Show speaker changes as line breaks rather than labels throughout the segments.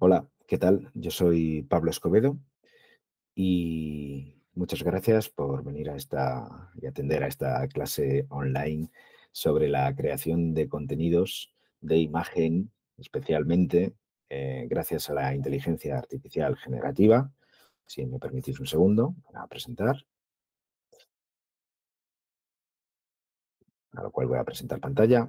Hola, ¿qué tal? Yo soy Pablo Escobedo y muchas gracias por venir a esta y atender a esta clase online sobre la creación de contenidos de imagen, especialmente gracias a la inteligencia artificial generativa. Si me permitís un segundo para presentar, a lo cual voy a presentar pantalla.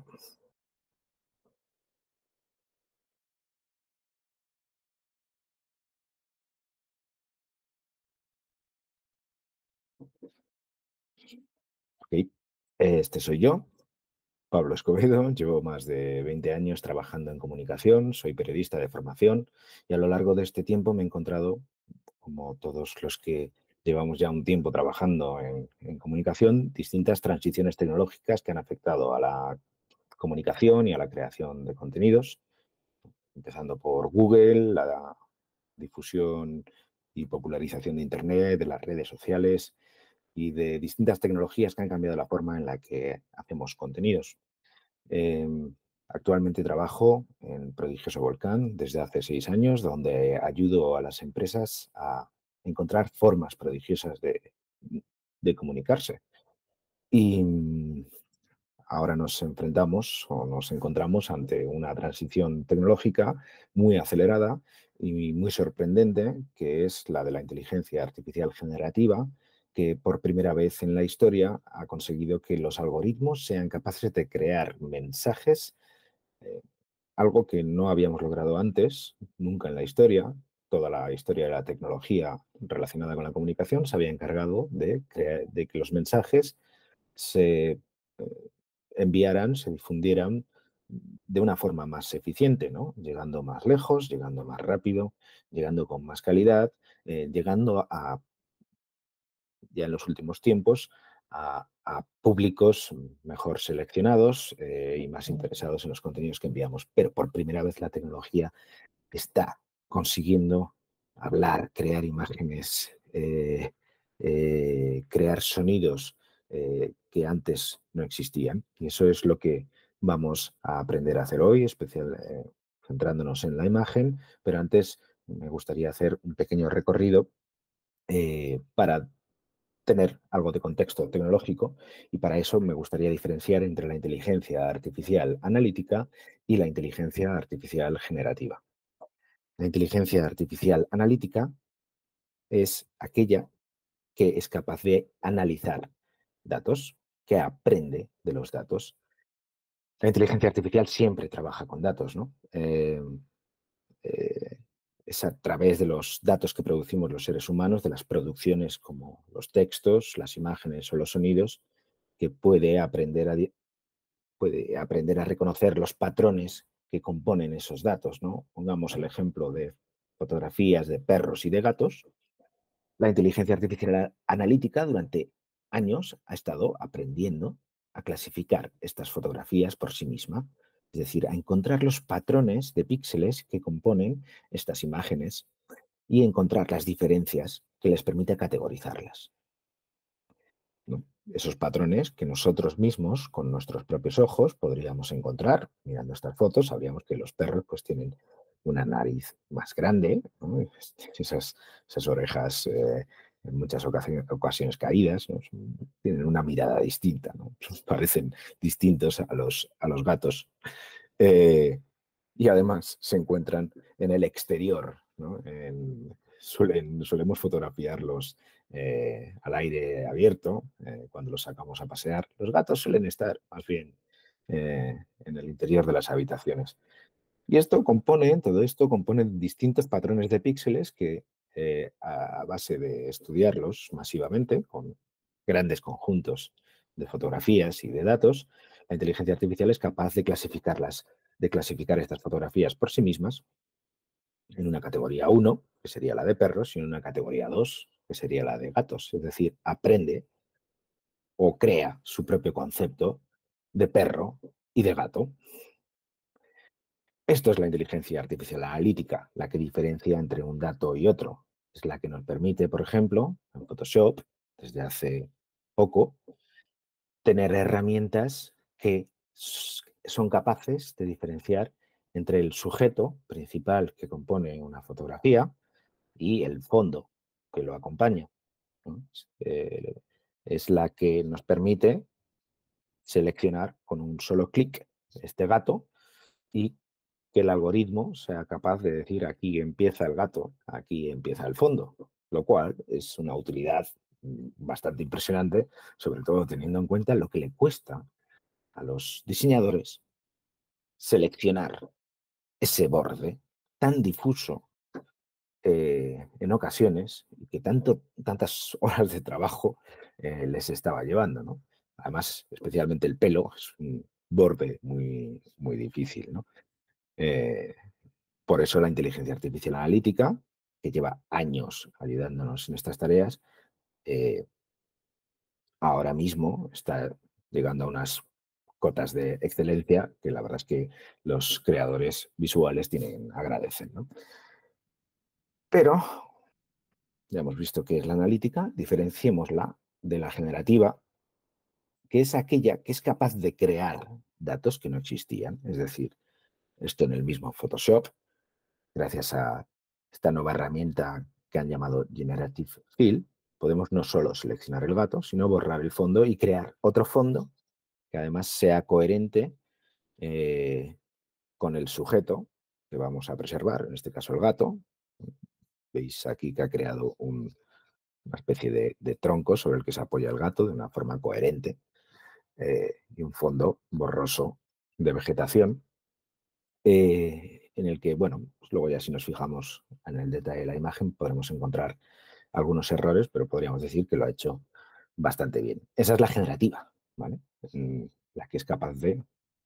Ok. Este soy yo, Pablo Escobedo. Llevo más de 20 años trabajando en comunicación, soy periodista de formación y a lo largo de este tiempo me he encontrado, como todos los que llevamos ya un tiempo trabajando en comunicación, distintas transiciones tecnológicas que han afectado a la comunicación y a la creación de contenidos, empezando por Google, la difusión y popularización de Internet, de las redes sociales y de distintas tecnologías que han cambiado la forma en la que hacemos contenidos. Eh, Actualmente trabajo en Prodigioso Volcán desde hace 6 años, donde ayudo a las empresas a encontrar formas prodigiosas de comunicarse. Y ahora nos enfrentamos o nos encontramos ante una transición tecnológica muy acelerada y muy sorprendente, que es la de la inteligencia artificial generativa, que por primera vez en la historia ha conseguido que los algoritmos sean capaces de crear mensajes, eh, algo que no habíamos logrado antes, nunca en la historia. Toda la historia de la tecnología relacionada con la comunicación se había encargado de que los mensajes se enviaran, se difundieran de una forma más eficiente, ¿no? Llegando más lejos, llegando más rápido, llegando con más calidad, llegando a, ya en los últimos tiempos, a públicos mejor seleccionados y más interesados en los contenidos que enviamos. Pero por primera vez la tecnología está consiguiendo hablar, crear imágenes, crear sonidos que antes no existían. Y eso es lo que vamos a aprender a hacer hoy, centrándonos en la imagen. Pero antes me gustaría hacer un pequeño recorrido para tener algo de contexto tecnológico y para eso me gustaría diferenciar entre la inteligencia artificial analítica y la inteligencia artificial generativa. La inteligencia artificial analítica es aquella que es capaz de analizar datos, que aprende de los datos. La inteligencia artificial siempre trabaja con datos, ¿no? Eh, es a través de los datos que producimos los seres humanos, de las producciones como los textos, las imágenes o los sonidos, que puede aprender a reconocer los patrones que componen esos datos, ¿no? Pongamos el ejemplo de fotografías de perros y de gatos. La inteligencia artificial analítica durante años ha estado aprendiendo a clasificar estas fotografías por sí misma, es decir, a encontrar los patrones de píxeles que componen estas imágenes y encontrar las diferencias que les permite categorizarlas, ¿no? Esos patrones que nosotros mismos, con nuestros propios ojos, podríamos encontrar. Mirando estas fotos, sabríamos que los perros pues, tienen una nariz más grande, ¿no? Esas orejas en muchas ocasiones caídas, ¿no? Tienen una mirada distinta, ¿no? Parecen distintos a los gatos. Eh, y además se encuentran en el exterior, ¿no? Solemos fotografiarlos al aire abierto cuando los sacamos a pasear. Los gatos suelen estar más bien en el interior de las habitaciones. Y todo esto compone distintos patrones de píxeles que a base de estudiarlos masivamente con grandes conjuntos de fotografías y de datos, la inteligencia artificial es capaz de clasificar estas fotografías por sí mismas en una categoría 1, que sería la de perros, y en una categoría 2, que sería la de gatos. Es decir, aprende o crea su propio concepto de perro y de gato. Esto es la inteligencia artificial analítica, la que diferencia entre un dato y otro. Es la que nos permite, por ejemplo, en Photoshop, desde hace poco, tener herramientas que son capaces de diferenciar entre el sujeto principal que compone una fotografía y el fondo que lo acompaña, ¿no? Es la que nos permite seleccionar con un solo clic este gato y que el algoritmo sea capaz de decir aquí empieza el gato, aquí empieza el fondo, lo cual es una utilidad bastante impresionante, sobre todo teniendo en cuenta lo que le cuesta a los diseñadores seleccionar ese borde tan difuso en ocasiones y que tantas horas de trabajo les estaba llevando, ¿no? Además, especialmente el pelo es un borde muy difícil, ¿no? Eh, por eso la inteligencia artificial analítica, que lleva años ayudándonos en estas tareas, eh, ahora mismo está llegando a unas cotas de excelencia que la verdad es que los creadores visuales tienen agradecen, ¿no? Pero ya hemos visto qué es la analítica, diferenciémosla de la generativa, que es aquella que es capaz de crear datos que no existían. Es decir, esto en el mismo Photoshop, gracias a esta nueva herramienta que han llamado Generative Fill, podemos no solo seleccionar el gato, sino borrar el fondo y crear otro fondo que además sea coherente eh, con el sujeto que vamos a preservar, en este caso el gato. Veis aquí que ha creado una especie de tronco sobre el que se apoya el gato de una forma coherente y un fondo borroso de vegetación en el que, bueno, pues luego ya si nos fijamos en el detalle de la imagen podremos encontrar algunos errores, pero podríamos decir que lo ha hecho bastante bien. Esa es la generativa, ¿vale? La que es capaz de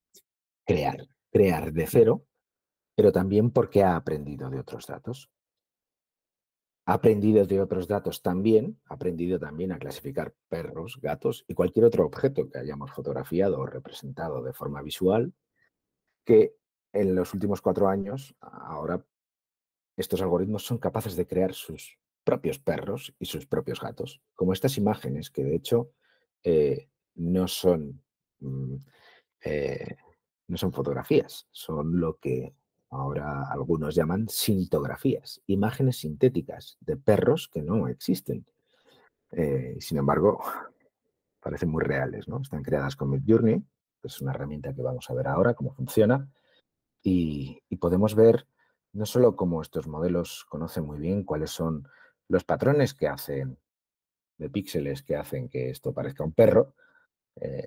crear de cero, pero también porque ha aprendido de otros datos. Ha aprendido de otros datos también, ha aprendido también a clasificar perros, gatos y cualquier otro objeto que hayamos fotografiado o representado de forma visual, que en los últimos 4 años, ahora estos algoritmos son capaces de crear sus propios perros y sus propios gatos, como estas imágenes que de hecho no son mm, eh, no son fotografías, son lo que ahora algunos llaman sintografías, imágenes sintéticas de perros que no existen. Sin embargo, parecen muy reales, ¿no? Están creadas con Midjourney, que es una herramienta que vamos a ver ahora cómo funciona, y podemos ver no solo cómo estos modelos conocen muy bien cuáles son los patrones que hacen, de píxeles que hacen que esto parezca un perro, eh,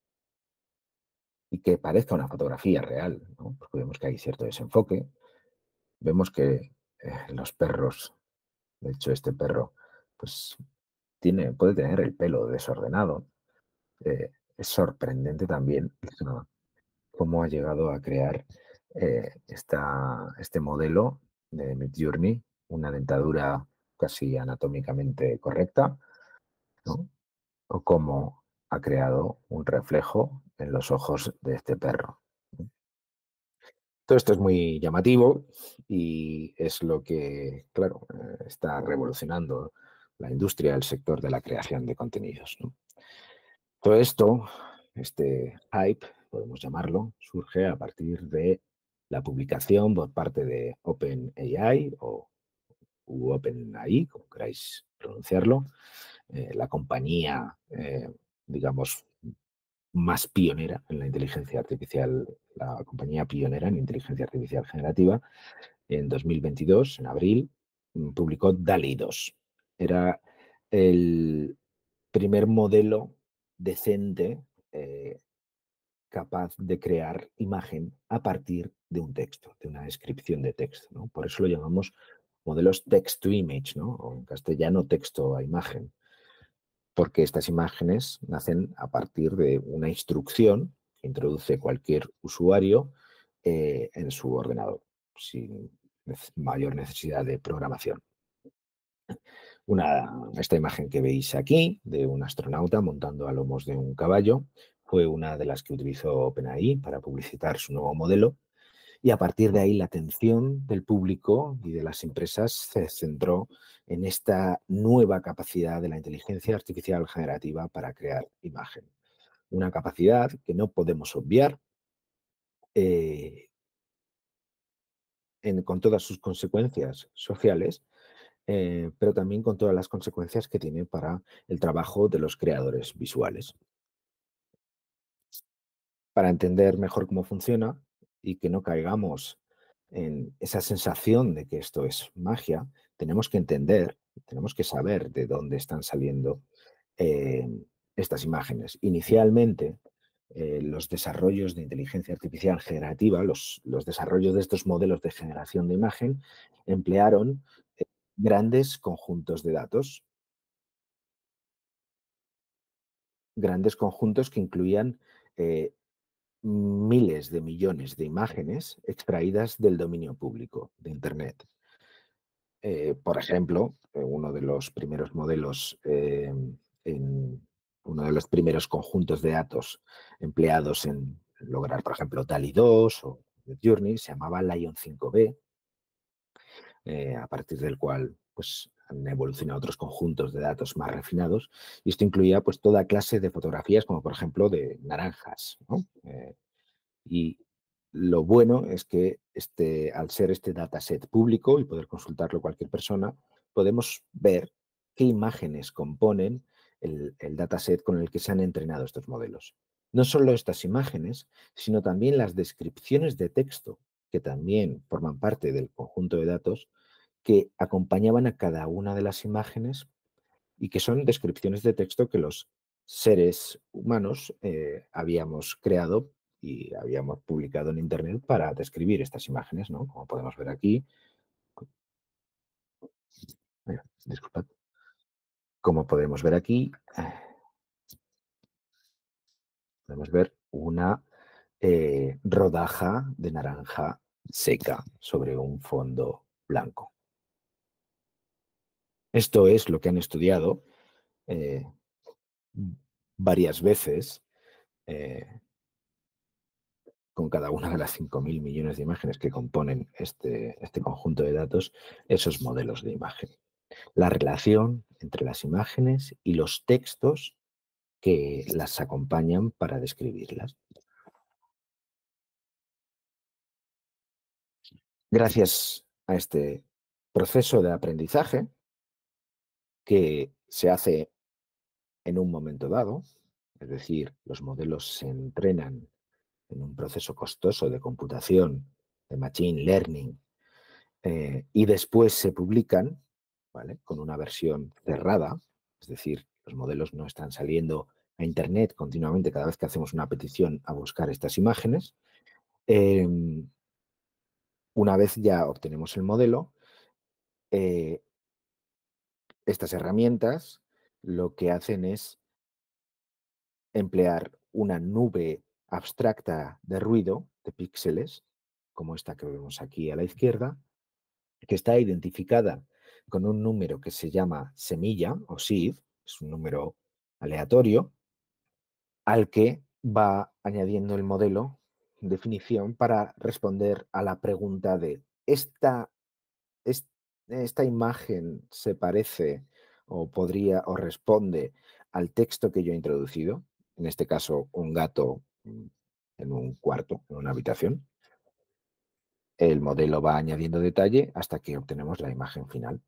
y que parezca una fotografía real, ¿no? Porque vemos que hay cierto desenfoque, vemos que los perros, de hecho este perro, pues puede tener el pelo desordenado. Es sorprendente también, ¿no?, cómo ha llegado a crear este modelo de Midjourney, una dentadura casi anatómicamente correcta, ¿no? O cómo ha creado un reflejo en los ojos de este perro. Todo esto es muy llamativo y es lo que, claro, está revolucionando la industria, el sector de la creación de contenidos, ¿no? Todo esto, este hype, podemos llamarlo, surge a partir de la publicación por parte de OpenAI o OpenAI, como queráis pronunciarlo, la compañía, digamos, más pionera en la inteligencia artificial, la compañía pionera en inteligencia artificial generativa, en 2022, en abril, publicó DALL-E 2. Era el primer modelo decente eh, capaz de crear imagen a partir de un texto, de una descripción de texto, ¿no? Por eso lo llamamos modelos text to image, ¿no? O en castellano texto a imagen, porque estas imágenes nacen a partir de una instrucción que introduce cualquier usuario en su ordenador, sin mayor necesidad de programación. Esta imagen que veis aquí de un astronauta montando a lomos de un caballo fue una de las que utilizó OpenAI para publicitar su nuevo modelo y a partir de ahí la atención del público y de las empresas se centró en esta nueva capacidad de la inteligencia artificial generativa para crear imagen. Una capacidad que no podemos obviar, eh, con todas sus consecuencias sociales, pero también con todas las consecuencias que tiene para el trabajo de los creadores visuales. Para entender mejor cómo funciona y que no caigamos en esa sensación de que esto es magia, tenemos que entender, tenemos que saber de dónde están saliendo eh, estas imágenes. Inicialmente, los desarrollos de inteligencia artificial generativa, los desarrollos de estos modelos de generación de imagen, emplearon grandes conjuntos de datos, grandes conjuntos que incluían miles de millones de imágenes extraídas del dominio público de Internet. Por ejemplo, uno de los primeros modelos, en uno de los primeros conjuntos de datos empleados en lograr, por ejemplo, DALL-E 2 o Journey se llamaba Lion 5B, a partir del cual pues, han evolucionado otros conjuntos de datos más refinados, y esto incluía pues, toda clase de fotografías, como por ejemplo de naranjas, ¿no? Y lo bueno es que al ser este dataset público y poder consultarlo cualquier persona, podemos ver qué imágenes componen el dataset con el que se han entrenado estos modelos. No solo estas imágenes, sino también las descripciones de texto, que también forman parte del conjunto de datos, que acompañaban a cada una de las imágenes y que son descripciones de texto que los seres humanos habíamos creado y habíamos publicado en Internet para describir estas imágenes, ¿no? Como podemos ver aquí, disculpad, como podemos ver aquí, podemos ver una rodaja de naranja seca sobre un fondo blanco. Esto es lo que han estudiado eh, varias veces eh, con cada una de las 5.000 millones de imágenes que componen este conjunto de datos, esos modelos de imagen. La relación entre las imágenes y los textos que las acompañan para describirlas. Gracias a este proceso de aprendizaje que se hace en un momento dado, es decir, los modelos se entrenan en un proceso costoso de computación, de machine learning, y después se publican, ¿vale? Con una versión cerrada, es decir, los modelos no están saliendo a Internet continuamente cada vez que hacemos una petición a buscar estas imágenes. Eh, una vez ya obtenemos el modelo, eh, estas herramientas lo que hacen es emplear una nube abstracta de ruido, de píxeles, como esta que vemos aquí a la izquierda, que está identificada con un número que se llama semilla o seed, es un número aleatorio, al que va añadiendo el modelo definición para responder a la pregunta de es- esta imagen se parece o podría o responde al texto que yo he introducido, en este caso un gato en un cuarto, en una habitación. El modelo va añadiendo detalle hasta que obtenemos la imagen final.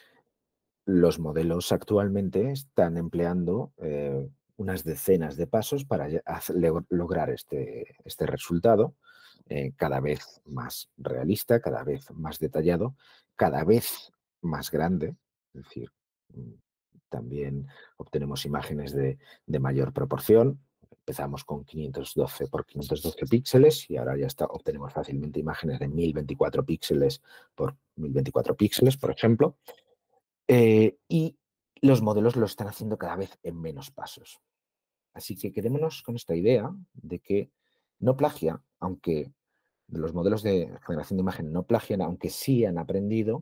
Los modelos actualmente están empleando unas decenas de pasos para lograr este resultado cada vez más realista, cada vez más detallado, cada vez más grande. Es decir, mm, también obtenemos imágenes de mayor proporción. Empezamos con 512 por 512 píxeles y ahora ya obtenemos fácilmente imágenes de 1024 píxeles por 1024 píxeles, por ejemplo. Y los modelos lo están haciendo cada vez en menos pasos. Así que quedémonos con esta idea de que no plagia, aunque los modelos de generación de imagen no plagian, aunque sí han aprendido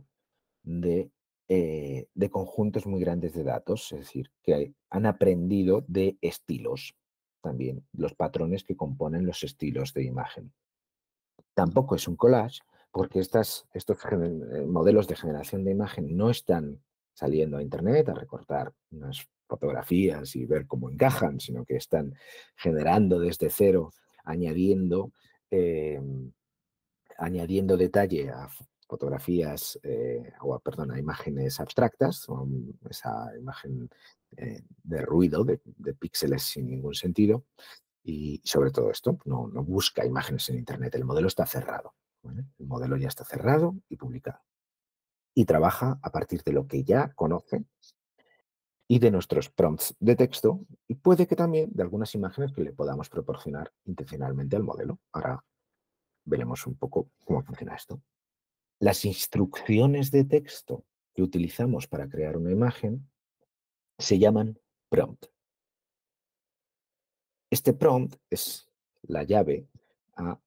de conjuntos muy grandes de datos, es decir, que han aprendido de estilos también, los patrones que componen los estilos de imagen. Tampoco es un collage, porque modelos de generación de imagen no están saliendo a Internet a recortar unas fotografías y ver cómo encajan, sino que están generando desde cero, añadiendo añadiendo detalle a fotografías perdón, a imágenes abstractas, o esa imagen de ruido, de píxeles sin ningún sentido. Y sobre todo esto, no busca imágenes en Internet. El modelo está cerrado. ¿Vale? El modelo ya está cerrado y publicado. Y trabaja a partir de lo que ya conoce y de nuestros prompts de texto, y puede que también de algunas imágenes que le podamos proporcionar intencionalmente al modelo. Ahora veremos un poco cómo funciona esto. Las instrucciones de texto que utilizamos para crear una imagen se llaman prompt. Este prompt es la llave a,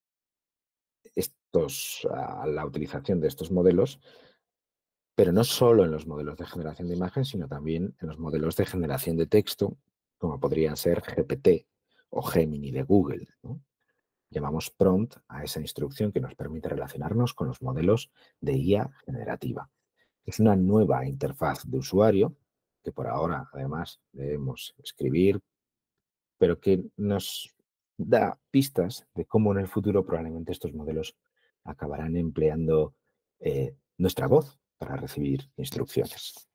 a la utilización de estos modelos, pero no solo en los modelos de generación de imagen, sino también en los modelos de generación de texto, como podrían ser GPT o Gemini de Google, ¿no? Llamamos prompt a esa instrucción que nos permite relacionarnos con los modelos de IA generativa. Es una nueva interfaz de usuario que por ahora, además, debemos escribir, pero que nos da pistas de cómo en el futuro probablemente estos modelos acabarán empleando nuestra voz para recibir instrucciones.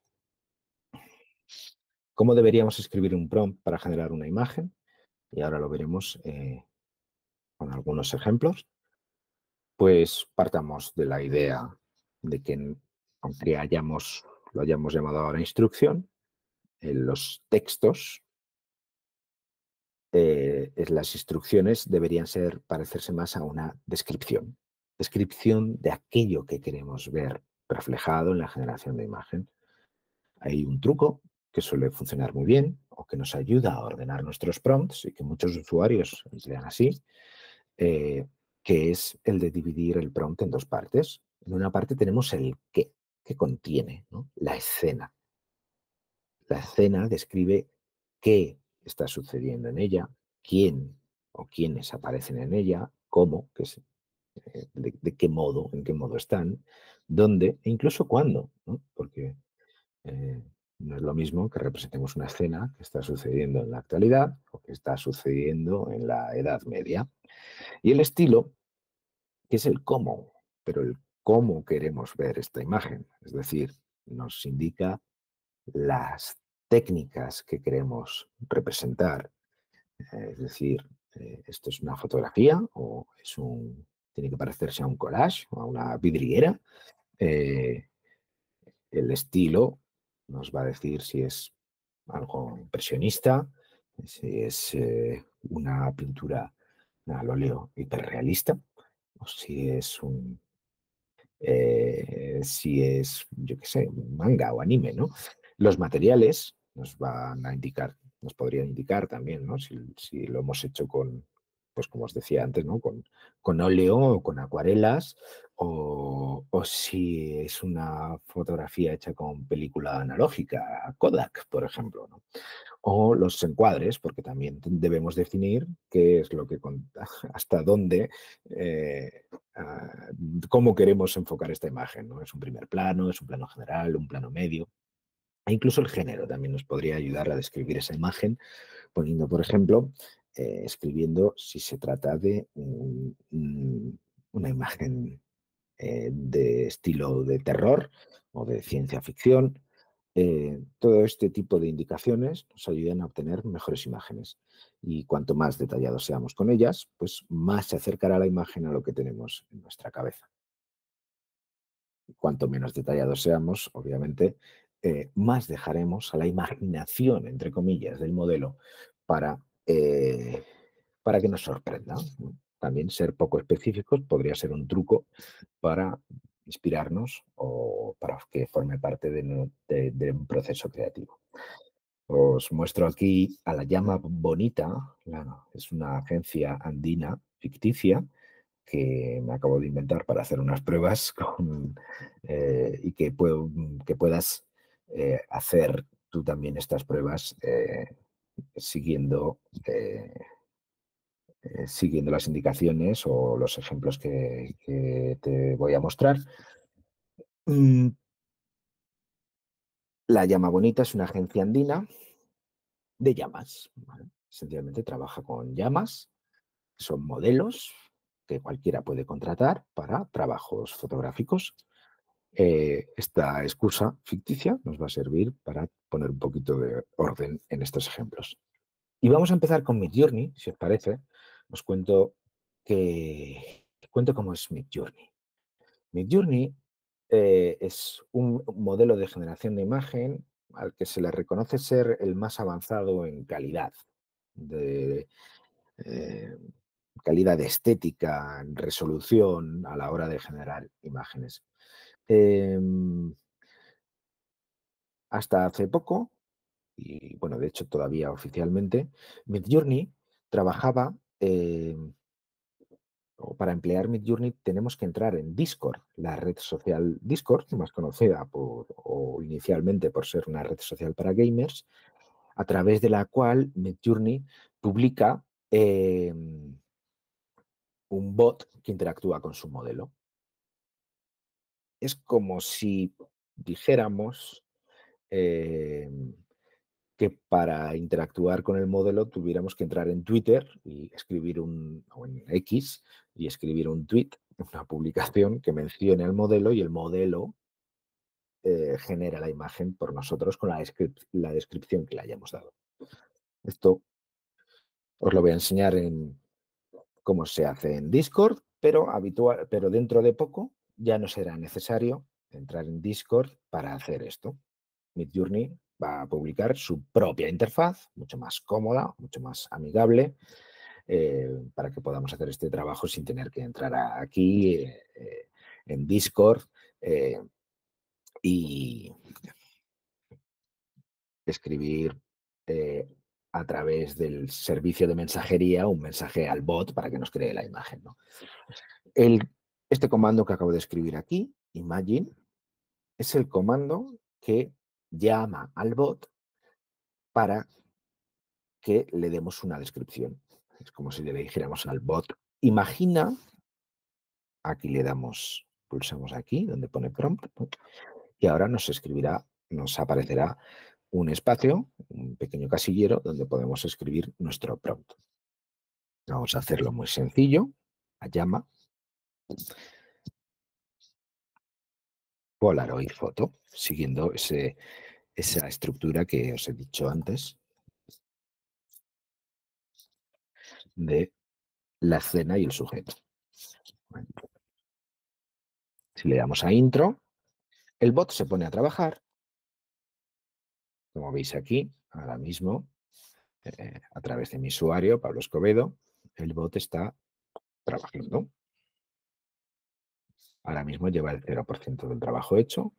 ¿Cómo deberíamos escribir un prompt para generar una imagen? Y ahora lo veremos con algunos ejemplos. Pues partamos de la idea de que, aunque lo hayamos llamado ahora instrucción, en los textos, las instrucciones deberían parecerse más a una descripción. Descripción de aquello que queremos ver reflejado en la generación de imagen. Hay un truco que suele funcionar muy bien o que nos ayuda a ordenar nuestros prompts y que muchos usuarios emplean así, eh, que es el de dividir el prompt en dos partes. En una parte tenemos el qué, que contiene, ¿no? La escena. La escena describe qué está sucediendo en ella, quién o quiénes aparecen en ella, cómo, de qué modo, en qué modo están, dónde e incluso cuándo, ¿no? Porque no es lo mismo que representemos una escena que está sucediendo en la actualidad o que está sucediendo en la Edad Media. Y el estilo, que es el cómo, pero el cómo queremos ver esta imagen, es decir, nos indica las técnicas que queremos representar. Es decir, esto es una fotografía o tiene que parecerse a un collage o a una vidriera. Eh, el estilo nos va a decir si es algo impresionista, si es una pintura al óleo hiperrealista, o si es, yo qué sé, manga o anime, ¿no? Los materiales nos van a indicar, nos podrían indicar también, ¿no? Si lo hemos hecho pues como os decía antes, ¿no? Con óleo o con acuarelas, o si es una fotografía hecha con película analógica, Kodak, por ejemplo, ¿no? O los encuadres, porque también debemos definir qué es lo que, hasta dónde, ah, cómo queremos enfocar esta imagen, ¿no? ¿Es un primer plano, es un plano general, un plano medio? E incluso el género también nos podría ayudar a describir esa imagen, poniendo, por ejemplo, escribiendo si se trata de una imagen de estilo de terror o de ciencia ficción. Todo este tipo de indicaciones nos ayudan a obtener mejores imágenes y cuanto más detallados seamos con ellas, pues más se acercará la imagen a lo que tenemos en nuestra cabeza. Cuanto menos detallados seamos, obviamente, más dejaremos a la imaginación, entre comillas, del modelo para, eh, para que nos sorprenda, ¿no? También ser poco específicos podría ser un truco para inspirarnos o para que forme parte de un proceso creativo. Os muestro aquí a La Llama Bonita, es una agencia andina ficticia que me acabo de inventar para hacer unas pruebas y que puedas hacer tú también estas pruebas siguiendo, eh, siguiendo las indicaciones o los ejemplos que te voy a mostrar. Mm, La Llama Bonita es una agencia andina de llamas, ¿vale? Sencillamente trabaja con llamas, son modelos que cualquiera puede contratar para trabajos fotográficos. Esta excusa ficticia nos va a servir para poner un poquito de orden en estos ejemplos. Y vamos a empezar con Midjourney, si os parece. Os cuento cómo es Midjourney. Midjourney es un modelo de generación de imagen al que se le reconoce ser el más avanzado en de, eh, calidad estética, en resolución a la hora de generar imágenes. Em, Hasta hace poco, y bueno, de hecho todavía oficialmente, Midjourney trabajaba, o para emplear Midjourney tenemos que entrar en Discord, la red social Discord, más conocida o inicialmente por ser una red social para gamers, a través de la cual Midjourney publica un bot que interactúa con su modelo. Es como si dijéramos eh, que para interactuar con el modelo tuviéramos que entrar en Twitter y escribir o en X y escribir un tweet, una publicación que mencione al modelo y el modelo genera la imagen por nosotros con la descripción que le hayamos dado. Esto os lo voy a enseñar en cómo se hace en Discord, pero dentro de poco ya no será necesario entrar en Discord para hacer esto. Midjourney va a publicar su propia interfaz, mucho más cómoda, mucho más amigable, para que podamos hacer este trabajo sin tener que entrar aquí en Discord y escribir eh, a través del servicio de mensajería un mensaje al bot para que nos cree la imagen, ¿no? El, este comando que acabo de escribir aquí, imagine, es el comando que llama al bot para que le demos una descripción. Es como si le dijéramos al bot, imagina, aquí le damos, pulsamos aquí donde pone prompt, y ahora nos escribirá, nos aparecerá un espacio, un pequeño casillero donde podemos escribir nuestro prompt. Vamos a hacerlo muy sencillo, a llama, Polaroid foto, siguiendo esa estructura que os he dicho antes de la escena y el sujeto. Bueno, si le damos a intro, el bot se pone a trabajar, como veis aquí, ahora mismo, a través de mi usuario, Pablo Escobedo, el bot está trabajando. Ahora mismo lleva el 0% del trabajo hecho.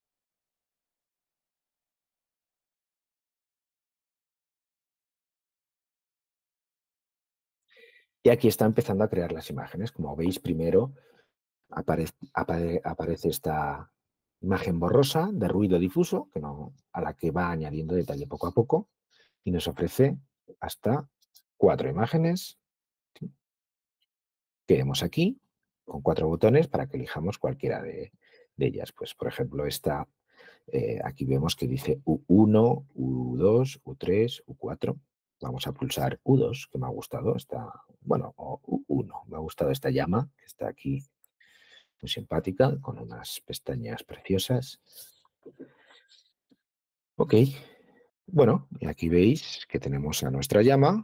Y aquí está empezando a crear las imágenes. Como veis, primero aparece esta imagen borrosa de ruido difuso, a la que va añadiendo detalle poco a poco, y nos ofrece hasta 4 imágenes que vemos aquí, con 4 botones para que elijamos cualquiera de ellas. Pues, por ejemplo, esta, aquí vemos que dice U1, U2, U3, U4. Vamos a pulsar U2, que me ha gustado, o U1, me ha gustado esta llama, que está aquí muy simpática, con unas pestañas preciosas. Ok, bueno, y aquí veis que tenemos a nuestra llama,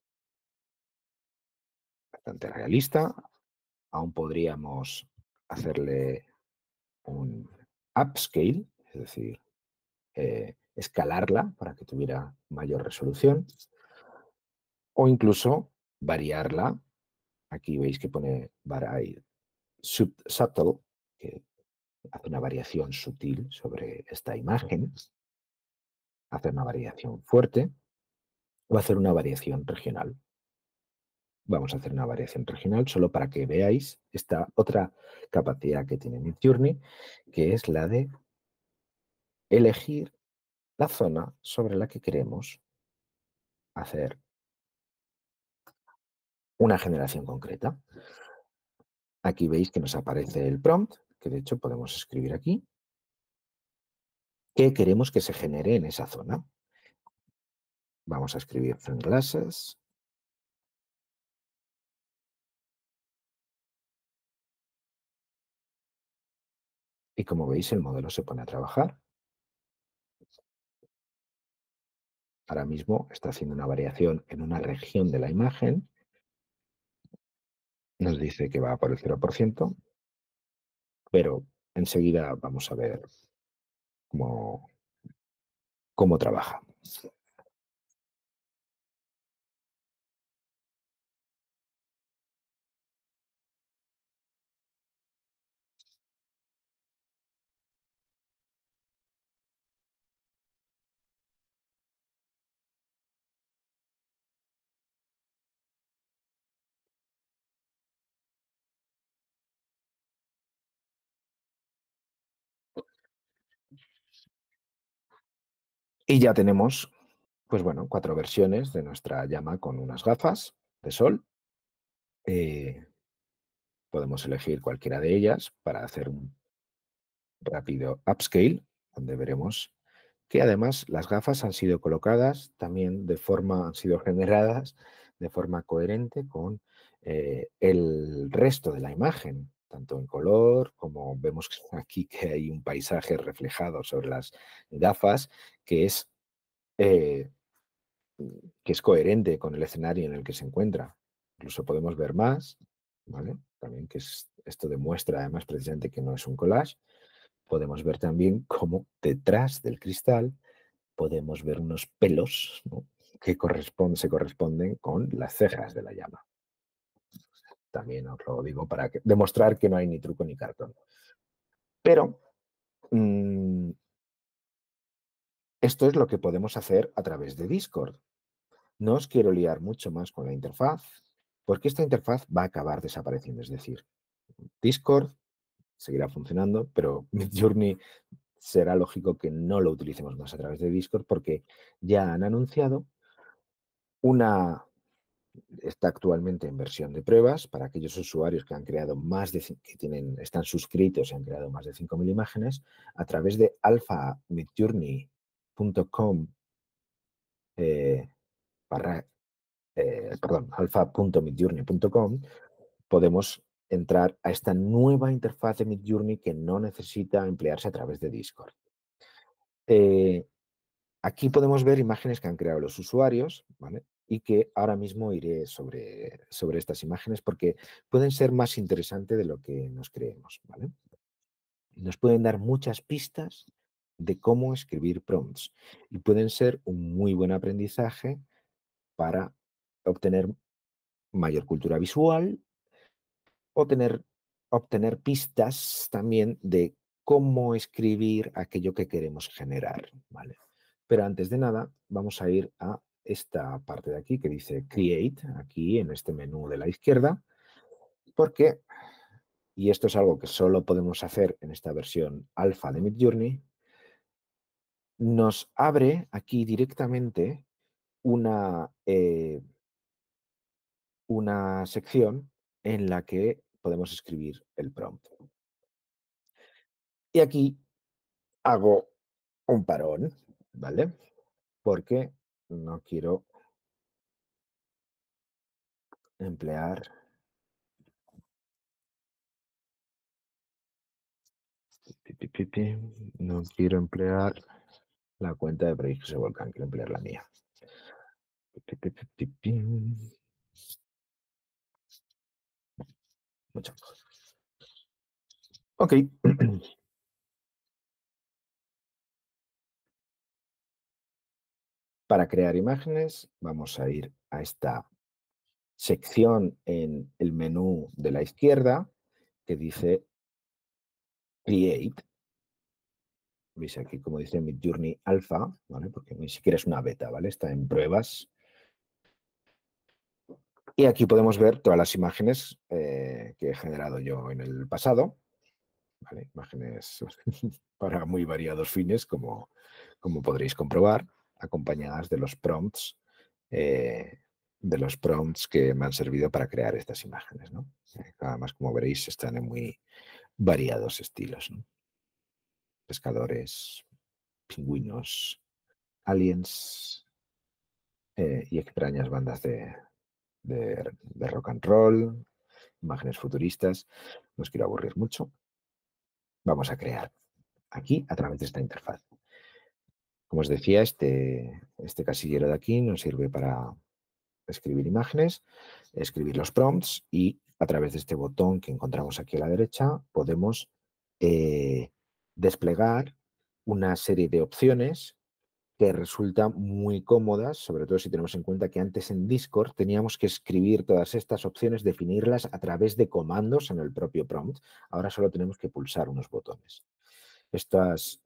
bastante realista. Aún podríamos hacerle un upscale, es decir, escalarla para que tuviera mayor resolución, o incluso variarla. Aquí veis que pone subtle, que hace una variación sutil sobre esta imagen, hacer una variación fuerte o hacer una variación regional. Vamos a hacer una variación regional solo para que veáis esta otra capacidad que tiene Midjourney, que es la de elegir la zona sobre la que queremos hacer una generación concreta. Aquí veis que nos aparece el prompt, que de hecho podemos escribir aquí, que queremos que se genere en esa zona. Vamos a escribir sunglasses. Y como veis, el modelo se pone a trabajar. Ahora mismo está haciendo una variación en una región de la imagen. Nos dice que va por el 0%, pero enseguida vamos a ver cómo, cómo trabaja. Y ya tenemos, pues bueno, 4 versiones de nuestra llama con unas gafas de sol. Eh, Podemos elegir cualquiera de ellas para hacer un rápido upscale, donde veremos que además las gafas han sido colocadas también han sido generadas de forma coherente con el resto de la imagen, tanto en color como vemos aquí que hay un paisaje reflejado sobre las gafas que es, eh, que es coherente con el escenario en el que se encuentra. Incluso podemos ver más, ¿vale? También esto demuestra además precisamente que no es un collage. Podemos ver también cómo detrás del cristal podemos ver unos pelos, ¿no? Que se corresponden con las cejas de la llama. También os lo digo para demostrar que no hay ni truco ni cartón. Pero mmm, esto es lo que podemos hacer a través de Discord. No os quiero liar mucho más con la interfaz, porque esta interfaz va a acabar desapareciendo. Es decir, Discord seguirá funcionando, pero Midjourney será lógico que no lo utilicemos más a través de Discord porque ya han anunciado una, está actualmente en versión de pruebas para aquellos usuarios que han creado están suscritos y han creado más de 5.000 imágenes a través de alphamidjourney.com barra alpha.midjourney.com podemos entrar a esta nueva interfaz de Midjourney que no necesita emplearse a través de Discord. Eh, Aquí podemos ver imágenes que han creado los usuarios, ¿vale? Y que ahora mismo iré sobre estas imágenes porque pueden ser más interesantes de lo que nos creemos, ¿vale? Nos pueden dar muchas pistas de cómo escribir prompts y pueden ser un muy buen aprendizaje para obtener mayor cultura visual o obtener pistas también de cómo escribir aquello que queremos generar, ¿vale? Pero antes de nada, vamos a ir a esta parte de aquí que dice Create, aquí en este menú de la izquierda, porque, y esto es algo que solo podemos hacer en esta versión alfa de Midjourney, nos abre aquí directamente una, una sección en la que podemos escribir el prompt. Y aquí hago un parón, ¿vale? Porque no quiero emplear, no quiero emplear la cuenta de Proyectos de Volcán, quiero emplear la mía. Mucho mejor. Ok. Para crear imágenes, vamos a ir a esta sección en el menú de la izquierda que dice Create. Veis aquí como dice Midjourney Alpha, ¿vale? Porque ni siquiera es una beta, ¿vale? Está en pruebas. Y aquí podemos ver todas las imágenes que he generado yo en el pasado, ¿vale? Imágenes para muy variados fines, como podréis comprobar, acompañadas eh, de los prompts que me han servido para crear estas imágenes, ¿no? Además, como veréis, están en muy variados estilos, ¿no? Pescadores, pingüinos, aliens y extrañas bandas de rock and roll, imágenes futuristas. No os quiero aburrir mucho. vamos a crear aquí a través de esta interfaz. Como os decía, este casillero de aquí nos sirve para escribir imágenes, escribir los prompts y a través de este botón que encontramos aquí a la derecha podemos eh, desplegar una serie de opciones que resultan muy cómodas, sobre todo si tenemos en cuenta que antes en Discord teníamos que escribir todas estas opciones, definirlas a través de comandos en el propio prompt. Ahora solo tenemos que pulsar unos botones. Estas,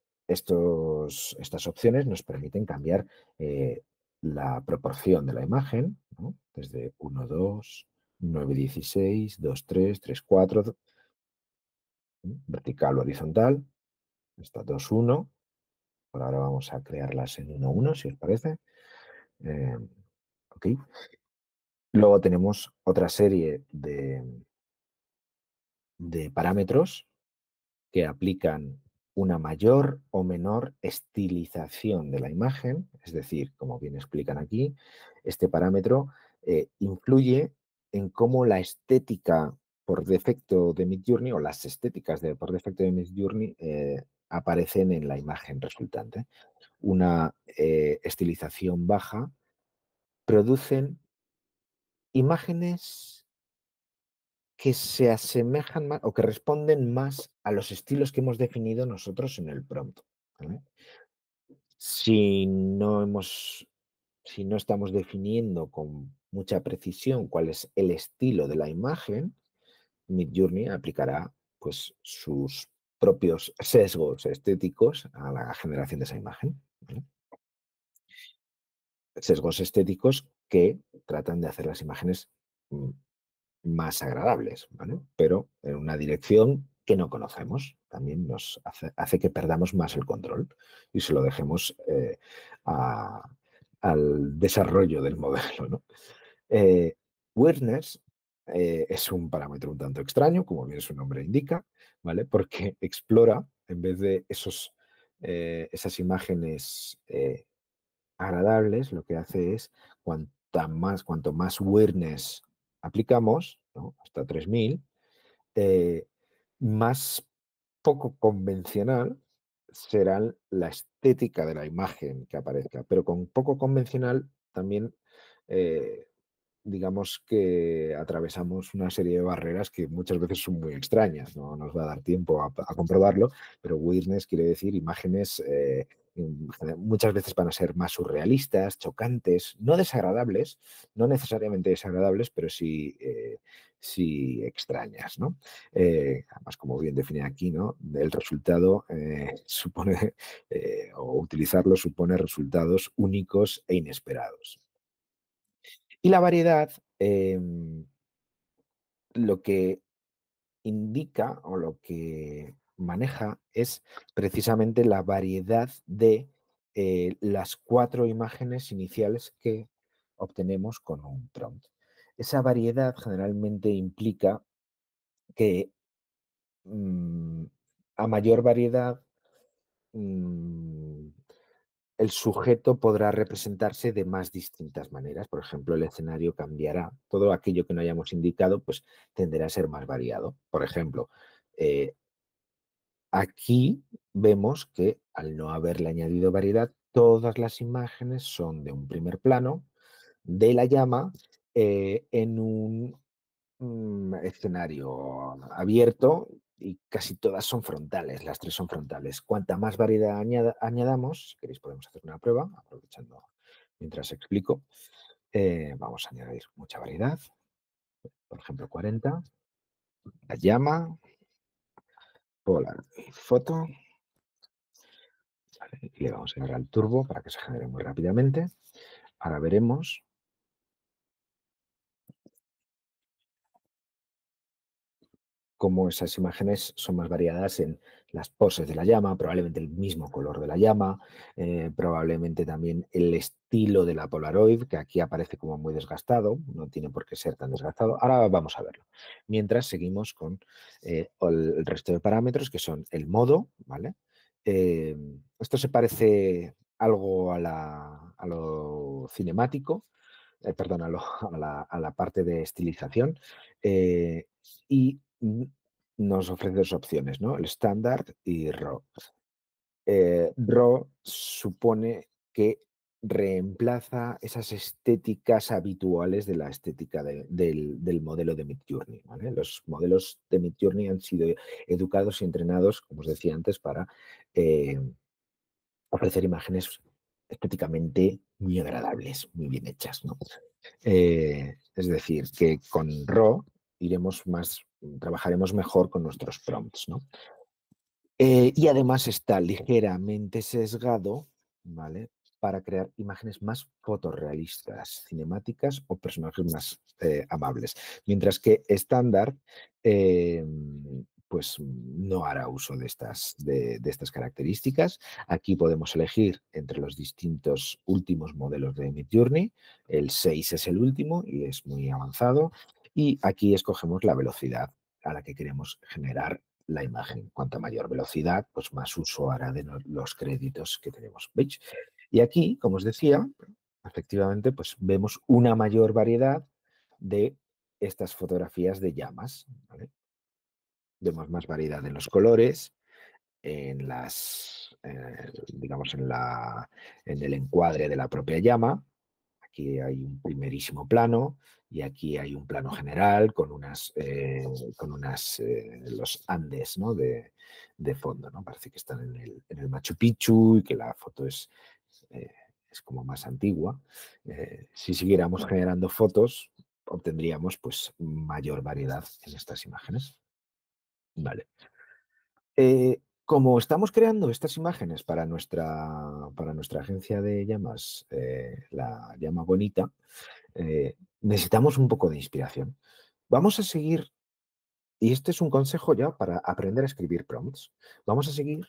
estas opciones nos permiten cambiar la proporción de la imagen, ¿no? Desde 1, 2, 9, 16, 2, 3, 3, 4, vertical o horizontal, hasta 2, 1. Por ahora vamos a crearlas en 1, 1, si os parece. Eh, ok. Luego tenemos otra serie de parámetros que aplican una mayor o menor estilización de la imagen, es decir, como bien explican aquí, este parámetro influye en cómo la estética por defecto de Midjourney o las estéticas por defecto de Midjourney aparecen en la imagen resultante. Una estilización baja producen imágenes que se asemejan más o que responden más a los estilos que hemos definido nosotros en el prompt, ¿vale? Si no hemos, si no estamos definiendo con mucha precisión cuál es el estilo de la imagen, Midjourney aplicará pues, sus propios sesgos estéticos a la generación de esa imagen, ¿vale? Sesgos estéticos que tratan de hacer las imágenes mm, más agradables, ¿vale? Pero en una dirección que no conocemos. También nos hace que perdamos más el control y se lo dejemos a- al desarrollo del modelo, ¿no? Eh, Weirdness es un parámetro un tanto extraño, como bien su nombre indica, ¿vale? Porque explora, en vez de esas imágenes agradables, lo que hace es cuanto más weirdness aplicamos, ¿no? Hasta 3000, eh, más poco convencional será la estética de la imagen que aparezca. Pero con poco convencional también eh, digamos que atravesamos una serie de barreras que muchas veces son muy extrañas, no nos va a dar tiempo a comprobarlo, pero weirdness quiere decir imágenes muchas veces van a ser más surrealistas, chocantes, no desagradables, no necesariamente desagradables, pero sí, sí extrañas, ¿no? Además, como bien define aquí, ¿no? El resultado supone, o utilizarlo supone resultados únicos e inesperados. Y la variedad, lo que indica o lo que maneja es precisamente la variedad de las 4 imágenes iniciales que obtenemos con un prompt. Esa variedad generalmente implica que mm, a mayor variedad, mm, el sujeto podrá representarse de más distintas maneras. Por ejemplo, el escenario cambiará. Todo aquello que no hayamos indicado, pues tenderá a ser más variado. Por ejemplo, eh, aquí vemos que al no haberle añadido variedad, todas las imágenes son de un primer plano de la llama en un escenario abierto y casi todas son frontales, las 3 son frontales. Cuanta más variedad añadamos, si queréis podemos hacer una prueba, aprovechando mientras explico. Vamos a añadir mucha variedad, por ejemplo 40, la llama, Polar foto, ¿vale? Y le vamos a dar al turbo para que se genere muy rápidamente. Ahora veremos cómo esas imágenes son más variadas en las poses de la llama, probablemente el mismo color de la llama, probablemente también el estilo de la Polaroid, que aquí aparece como muy desgastado, no tiene por qué ser tan desgastado. Ahora vamos a verlo. Mientras seguimos con el resto de parámetros, que son el modo, ¿vale? Esto se parece algo a lo cinemático, perdón, a la parte de estilización. Y nos ofrece dos opciones, ¿no? El estándar y RAW. RAW supone que reemplaza esas estéticas habituales de la estética del modelo de Midjourney, ¿vale? Los modelos de Midjourney han sido educados y entrenados, como os decía antes, para eh, ofrecer imágenes estéticamente muy agradables, muy bien hechas, ¿no? Es decir, que con RAW trabajaremos mejor con nuestros prompts, ¿no? Y además está ligeramente sesgado, ¿vale? Para crear imágenes más fotorrealistas, cinemáticas o personajes más amables. Mientras que estándar, eh, pues no hará uso de estas características. Aquí podemos elegir entre los distintos últimos modelos de Midjourney. El 6 es el último y es muy avanzado. Y aquí escogemos la velocidad a la que queremos generar la imagen. Cuanta mayor velocidad, pues más uso hará de los créditos que tenemos. ¿Veis? Y aquí, como os decía, efectivamente, pues vemos una mayor variedad de estas fotografías de llamas. ¿Vale? Vemos más variedad en los colores, digamos, en el encuadre de la propia llama. Aquí hay un primerísimo plano y aquí hay un plano general con los Andes, ¿no? de fondo, ¿no? Parece que están en el Machu Picchu y que la foto eh, es como más antigua. Si siguiéramos generando fotos, obtendríamos pues mayor variedad en estas imágenes. Vale. Como estamos creando estas imágenes para nuestra agencia de llamas, la llama bonita, necesitamos un poco de inspiración. Vamos a seguir, y este es un consejo ya para aprender a escribir prompts. Vamos a seguir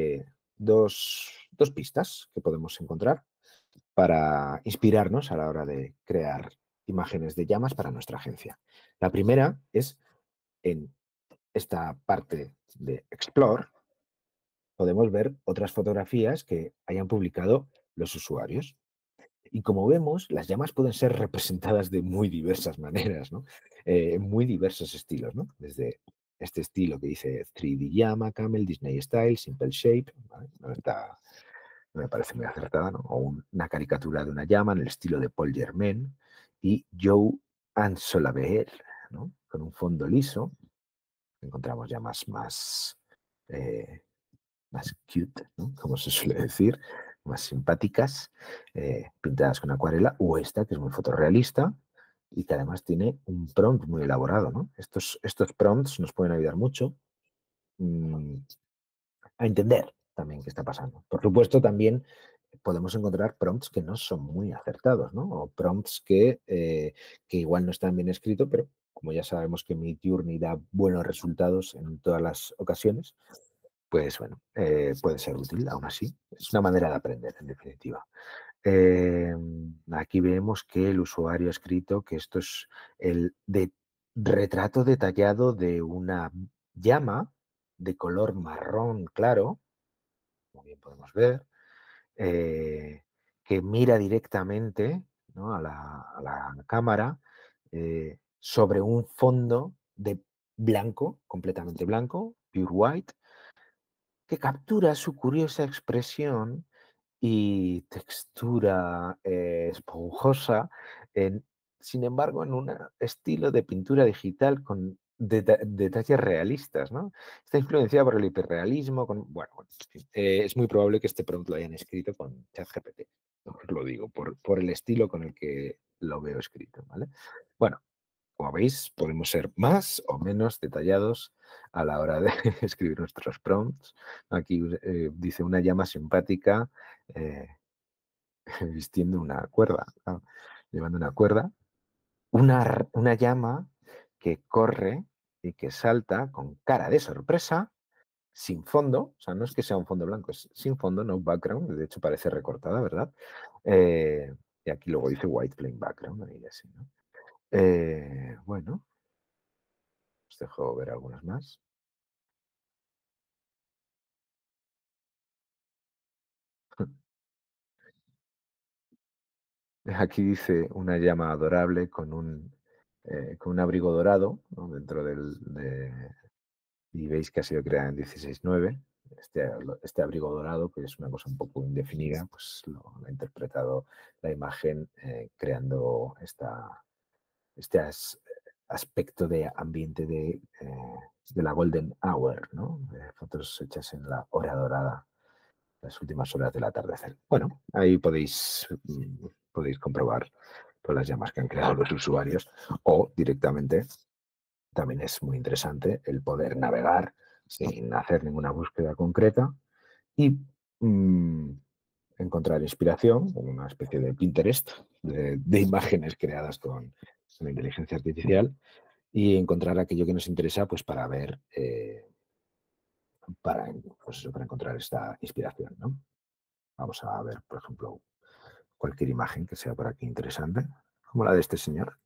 dos pistas que podemos encontrar para inspirarnos a la hora de crear imágenes de llamas para nuestra agencia. La primera es en esta parte de Explore, podemos ver otras fotografías que hayan publicado los usuarios. Y como vemos, las llamas pueden ser representadas de muy diversas maneras, ¿no? En muy diversos estilos, ¿no? Desde este estilo que dice 3D llama, camel, Disney style, simple shape, ¿vale? No me parece muy acertada, ¿no? O una caricatura de una llama en el estilo de Paul Germain y Joe Ansolaver, ¿no? Con un fondo liso, encontramos llamas eh, más cute, ¿no? Como se suele decir, más simpáticas, pintadas con acuarela, o esta, que es muy fotorrealista y que además tiene un prompt muy elaborado, ¿no? Estos prompts nos pueden ayudar mucho mm, a entender también qué está pasando. Por supuesto, también podemos encontrar prompts que no son muy acertados, ¿no? O prompts que igual no están bien escritos, pero como ya sabemos que Midjourney da buenos resultados en todas las ocasiones, pues bueno, puede ser útil aún así. Es una manera de aprender, en definitiva. Eh, Aquí vemos que el usuario ha escrito que esto es el retrato detallado de una llama de color marrón claro, como bien podemos ver, eh, que mira directamente, ¿no? a la cámara sobre un fondo de blanco, completamente blanco, pure white, que captura su curiosa expresión y textura esponjosa, sin embargo, en un estilo de pintura digital con detalles realistas, ¿no? Está influenciada por el hiperrealismo, bueno, en fin, es muy probable que este prompt lo hayan escrito con ChatGPT, os lo digo, por el estilo con el que lo veo escrito, ¿vale? Bueno, como veis, podemos ser más o menos detallados a la hora de escribir nuestros prompts. Aquí dice una llama simpática eh, vistiendo una cuerda, ¿no? Llevando una cuerda. Una llama que corre y que salta con cara de sorpresa, sin fondo. O sea, no es que sea un fondo blanco, es sin fondo, no background. De hecho, parece recortada, ¿verdad? Eh, y aquí luego dice white plain background. Ahí así, ¿no? Bueno, os dejo ver algunas más. Aquí dice una llama adorable con un abrigo dorado, ¿no? Dentro y veis que ha sido creada en 16:9. Este abrigo dorado, que es una cosa un poco indefinida, pues lo ha interpretado la imagen creando este aspecto de ambiente de la Golden Hour, ¿no? Fotos hechas en la hora dorada, las últimas horas del atardecer. Bueno, ahí podéis comprobar todas las llamas que han creado los usuarios o directamente también es muy interesante el poder navegar sin hacer ninguna búsqueda concreta y mm, encontrar inspiración en una especie de Pinterest de imágenes creadas con inteligencia artificial y encontrar aquello que nos interesa pues para ver, pues eso, para encontrar esta inspiración, ¿no? Vamos a ver, por ejemplo, cualquier imagen que sea por aquí interesante, como la de este señor.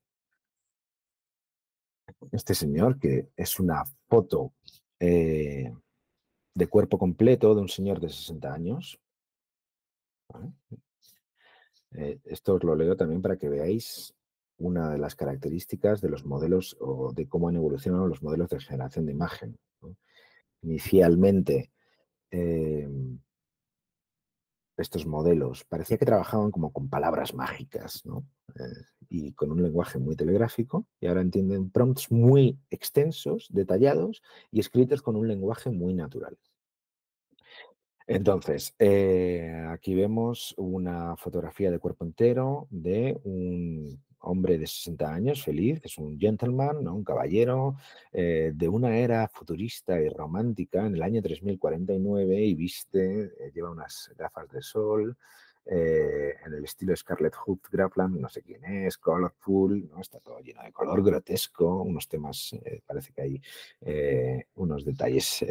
Este señor que es una foto eh, de cuerpo completo de un señor de 60 años. ¿Vale? Esto os lo leo también para que veáis una de las características de los modelos o de cómo han evolucionado los modelos de generación de imagen, ¿no? Inicialmente, eh, estos modelos parecía que trabajaban como con palabras mágicas, ¿no? Y con un lenguaje muy telegráfico, y ahora entienden prompts muy extensos, detallados y escritos con un lenguaje muy natural. Entonces, aquí vemos una fotografía de cuerpo entero de un hombre de 60 años, feliz, es un gentleman, ¿no? Un caballero, de una era futurista y romántica en el año 3049 y viste, lleva unas gafas de sol, en el estilo Scarlett Hood-Grapland, no sé quién es, colorful, ¿no? Está todo lleno de color grotesco, unos temas, parece que hay unos detalles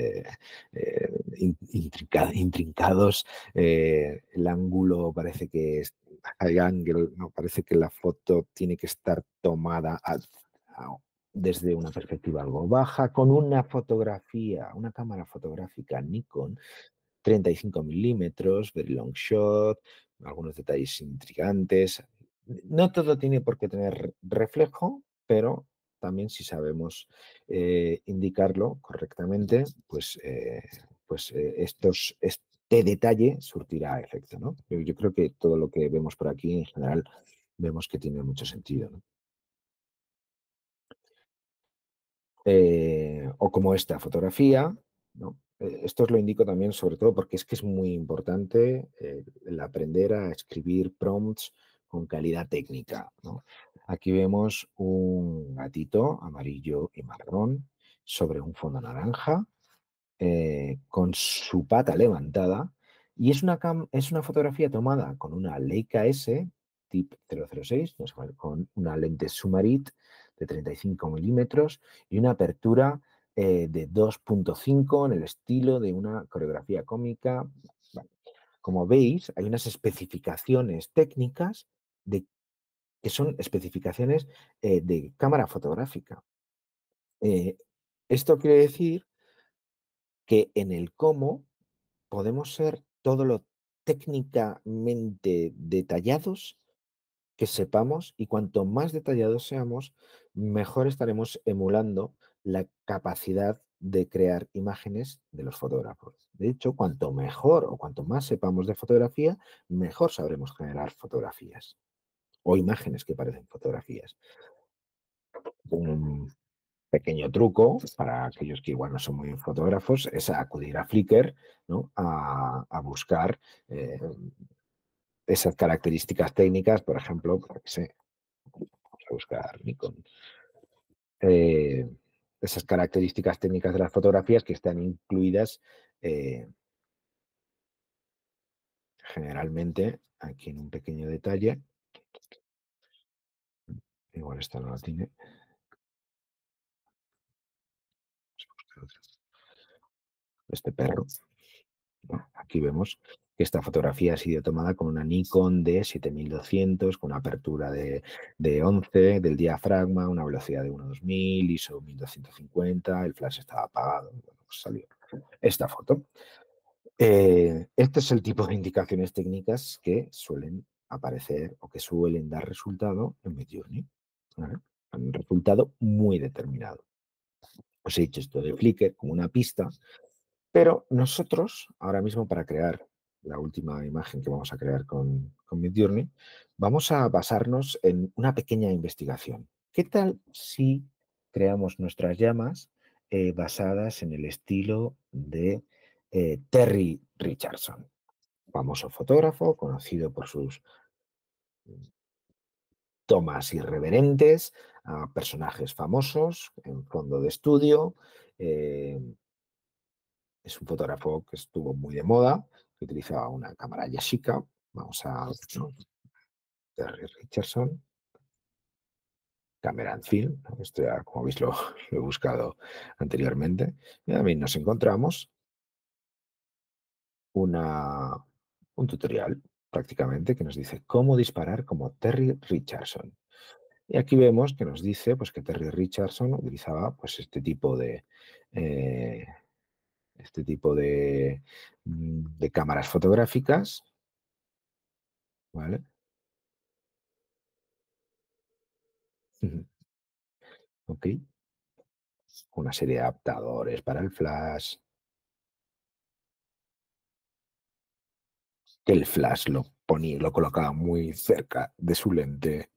intrincados. El ángulo parece que es high angle, ¿no? Parece que la foto tiene que estar tomada desde una perspectiva algo baja, con una fotografía, una cámara fotográfica Nikon 35 milímetros, very long shot, algunos detalles intrigantes. No todo tiene por qué tener reflejo, pero también si sabemos indicarlo correctamente, este detalle surtirá efecto, ¿no? Yo creo que todo lo que vemos por aquí en general vemos que tiene mucho sentido, ¿no? O como esta fotografía, ¿no? Esto os lo indico también sobre todo porque es que es muy importante el aprender a escribir prompts con calidad técnica, ¿no? Aquí vemos un gatito amarillo y marrón sobre un fondo naranja con su pata levantada y es una fotografía tomada con una Leica S TIP 006, no sé, con una lente Sumarit de 35 milímetros y una apertura de 2.5 en el estilo de una coreografía cómica. Bueno, como veis, hay unas especificaciones técnicas que son especificaciones de cámara fotográfica. Eh, Esto quiere decir que en el cómo podemos ser todo lo técnicamente detallados que sepamos y cuanto más detallados seamos, mejor estaremos emulando la capacidad de crear imágenes de los fotógrafos. De hecho, cuanto mejor o cuanto más sepamos de fotografía, mejor sabremos generar fotografías o imágenes que parecen fotografías. Un pequeño truco para aquellos que igual no son muy fotógrafos es acudir a Flickr, ¿no? A buscar esas características técnicas, por ejemplo, para que se, vamos a buscar Nikon, eh, esas características técnicas de las fotografías que están incluidas eh, generalmente aquí en un pequeño detalle, igual esta no la tiene, este perro. ¿No? Aquí vemos que esta fotografía ha sido tomada con una Nikon D7200, con una apertura de 11 del diafragma, una velocidad de 1.2000, ISO 1250, el flash estaba apagado. Bueno, pues salió esta foto. Este es el tipo de indicaciones técnicas que suelen aparecer o que suelen dar resultado en Midjourney, ¿vale? Un resultado muy determinado. Os he dicho esto de Flickr como una pista, pero nosotros, ahora mismo, para crear la última imagen que vamos a crear con Midjourney, vamos a basarnos en una pequeña investigación. ¿Qué tal si creamos nuestras llamas basadas en el estilo de Terry Richardson, famoso fotógrafo conocido por sus tomas irreverentes a personajes famosos en fondo de estudio? eh, Es un fotógrafo que estuvo muy de moda, que utilizaba una cámara Yashica. Vamos a, ¿no? Terry Richardson, cámara en film. Esto ya, como veis, lo he buscado anteriormente. Y también nos encontramos una, un tutorial prácticamente que nos dice cómo disparar como Terry Richardson. Y aquí vemos que nos dice pues, que Terry Richardson utilizaba pues, eh, este tipo de cámaras fotográficas, ¿vale? Ujú. Ok, una serie de adaptadores para el flash, que el flash lo ponía, lo colocaba muy cerca de su lente.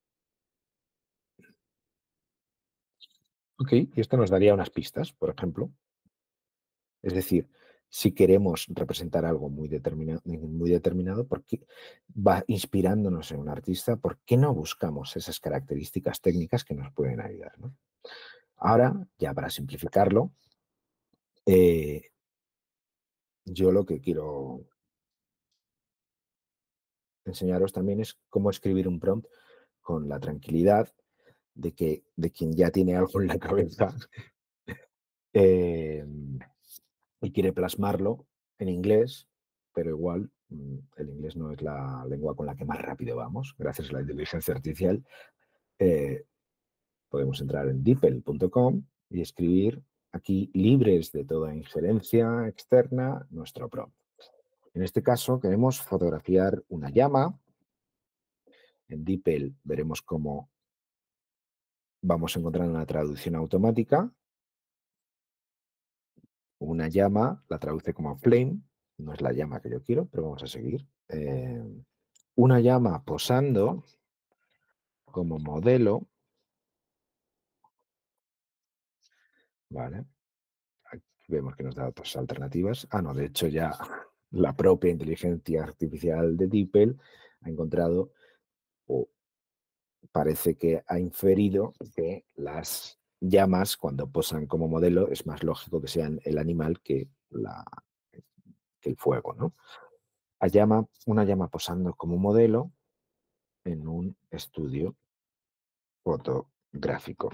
Ok, y esto nos daría unas pistas, por ejemplo. Es decir, si queremos representar algo muy determinado, porque va inspirándonos en un artista, ¿por qué no buscamos esas características técnicas que nos pueden ayudar, ¿no? Ahora, ya para simplificarlo, eh, yo lo que quiero enseñaros también es cómo escribir un prompt con la tranquilidad de quien ya tiene algo en la cabeza eh, y quiere plasmarlo en inglés, pero igual el inglés no es la lengua con la que más rápido vamos. Gracias a la inteligencia artificial eh, podemos entrar en DeepL.com y escribir aquí, libres de toda injerencia externa, nuestro prompt. En este caso queremos fotografiar una llama. En DeepL veremos cómo vamos encontrando una traducción automática. Una llama la traduce como flame, no es la llama que yo quiero, pero vamos a seguir. Una llama posando como modelo, ¿vale? Aquí vemos que nos da otras alternativas. Ah, no, de hecho ya la propia inteligencia artificial de DeepL ha encontrado, o parece que ha inferido, que las llamas cuando posan como modelo es más lógico que sean el animal que el fuego, ¿no? Una llama posando como modelo en un estudio fotográfico.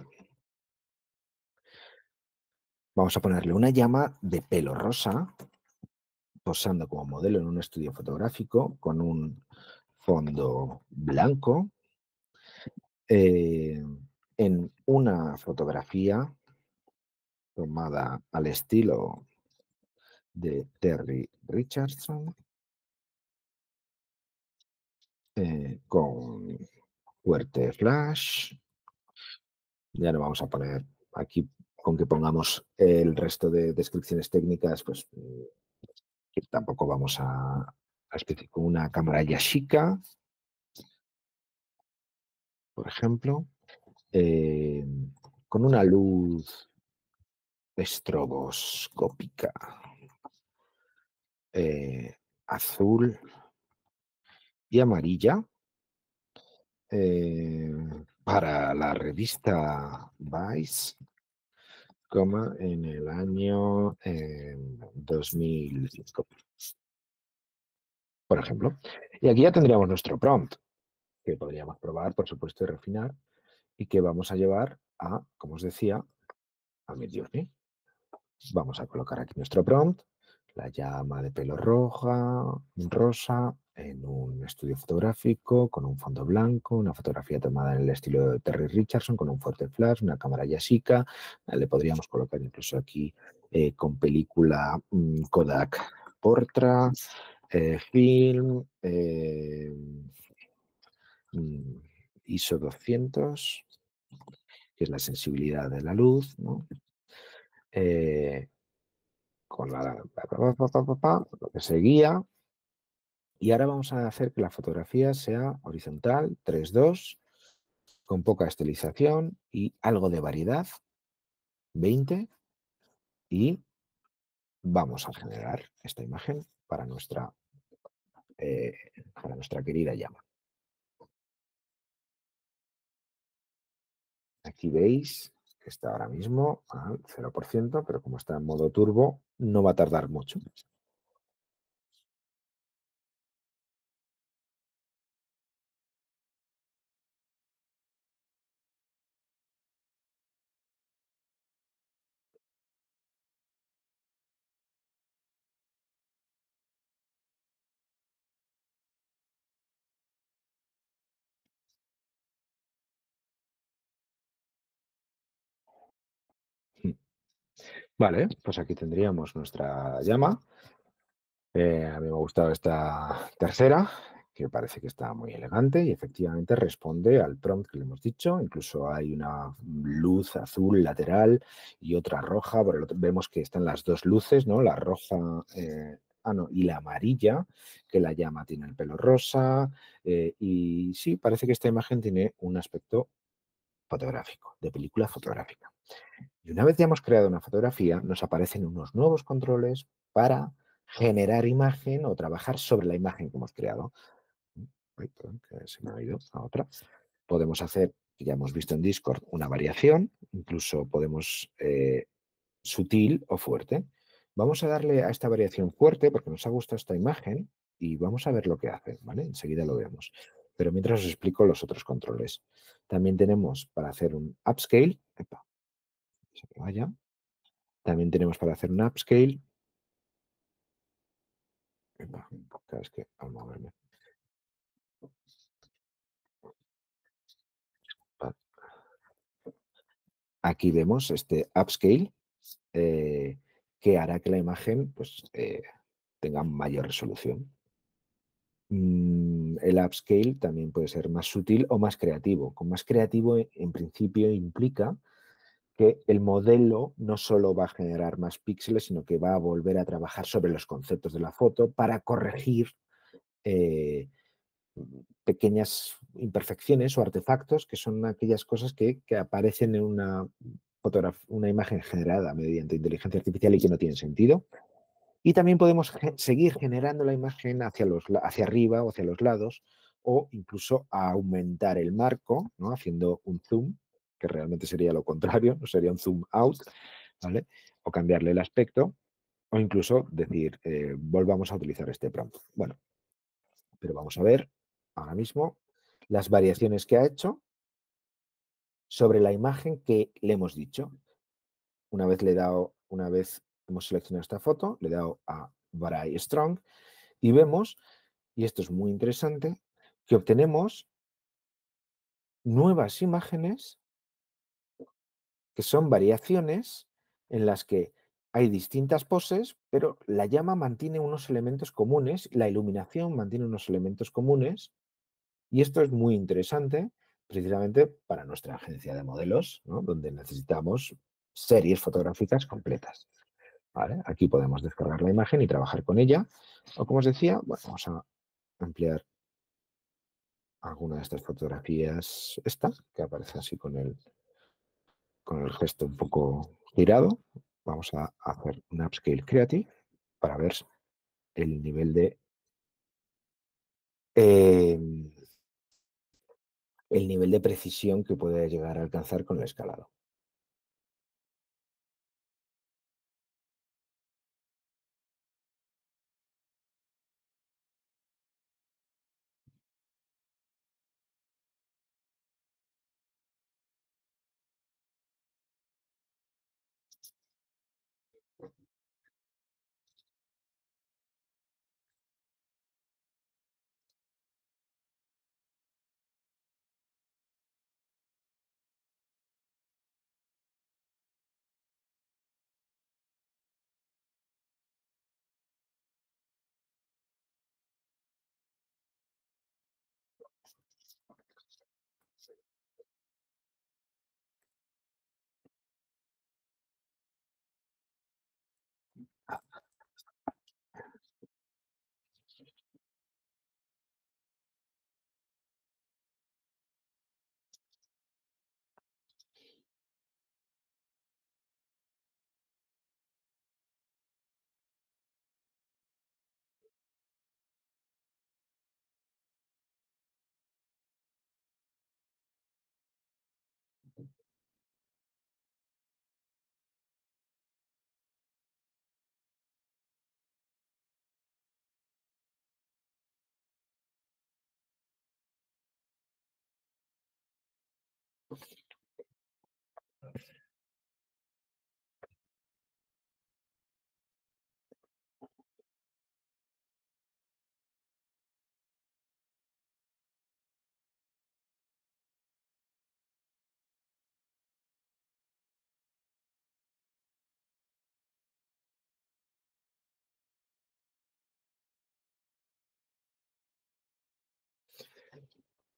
Vamos a ponerle una llama de pelo rosa posando como modelo en un estudio fotográfico con un fondo blanco eh, en una fotografía tomada al estilo de Terry Richardson con fuerte flash. Ya no vamos a poner aquí con que pongamos el resto de descripciones técnicas, pues que tampoco vamos a especificar una cámara Yashica, por ejemplo, eh, con una luz estroboscópica azul y amarilla eh, para la revista Vice, en el año 2005, por ejemplo. Y aquí ya tendríamos nuestro prompt, que podríamos probar, por supuesto, y refinar, y que vamos a llevar a, como os decía, a Midjourney. Vamos a colocar aquí nuestro prompt, la llama de pelo rosa, en un estudio fotográfico, con un fondo blanco, una fotografía tomada en el estilo de Terry Richardson, con un fuerte flash, una cámara Yashica. Le podríamos colocar incluso aquí con película Kodak Portra, film, mm, ISO 200, que es la sensibilidad de la luz, ¿no? eh, con lo que seguía. Y ahora vamos a hacer que la fotografía sea horizontal, 3:2, con poca estilización y algo de variedad, 20, y vamos a generar esta imagen eh, para nuestra querida llama. Aquí veis que está ahora mismo al 0%, pero como está en modo turbo, no va a tardar mucho. Vale, pues aquí tendríamos nuestra llama. A mí me ha gustado esta tercera, que parece que está muy elegante y efectivamente responde al prompt que le hemos dicho. Incluso hay una luz azul lateral y otra roja. Por el otro, vemos que están las dos luces, ¿no? La roja, no, y la amarilla, que la llama tiene el pelo rosa. Y sí, parece que esta imagen tiene un aspecto fotográfico, de película fotográfica. Y una vez ya hemos creado una fotografía, nos aparecen unos nuevos controles para generar imagen o trabajar sobre la imagen que hemos creado. Ay, perdón, que se me ha ido a otra. Podemos hacer, que ya hemos visto en Discord, una variación, incluso podemos sutil o fuerte. Vamos a darle a esta variación fuerte porque nos ha gustado esta imagen y vamos a ver lo que hace, ¿vale? Enseguida lo vemos. Pero mientras os explico los otros controles. También tenemos para hacer un upscale, epa, se me vaya. También tenemos para hacer un upscale. Epa, cada vez que al moverme. Vale. Aquí vemos este upscale eh, que hará que la imagen pues, tenga mayor resolución. El upscale también puede ser más sutil o más creativo. Con más creativo, en principio, implica que el modelo no solo va a generar más píxeles, sino que va a volver a trabajar sobre los conceptos de la foto para corregir eh, pequeñas imperfecciones o artefactos que son aquellas cosas que aparecen en una imagen generada mediante inteligencia artificial y que no tienen sentido. Y también podemos seguir generando la imagen hacia arriba o hacia los lados o incluso aumentar el marco, ¿no? Haciendo un zoom, que realmente sería lo contrario, no sería un zoom out, ¿vale? O cambiarle el aspecto o incluso decir, volvamos a utilizar este prompt. Bueno, pero vamos a ver ahora mismo las variaciones que ha hecho sobre la imagen que le hemos dicho. Una vez hemos seleccionado esta foto, le he dado a Vary Strong y vemos, y esto es muy interesante, que obtenemos nuevas imágenes que son variaciones en las que hay distintas poses, pero la llama mantiene unos elementos comunes, la iluminación mantiene unos elementos comunes. Y esto es muy interesante precisamente para nuestra agencia de modelos, ¿no? Donde necesitamos series fotográficas completas. ¿Vale? Aquí podemos descargar la imagen y trabajar con ella. O como os decía, bueno, vamos a ampliar alguna de estas fotografías. Esta, que aparece así con el gesto un poco girado. Vamos a hacer un upscale creative para ver el nivel eh, el nivel de precisión que puede llegar a alcanzar con el escalado.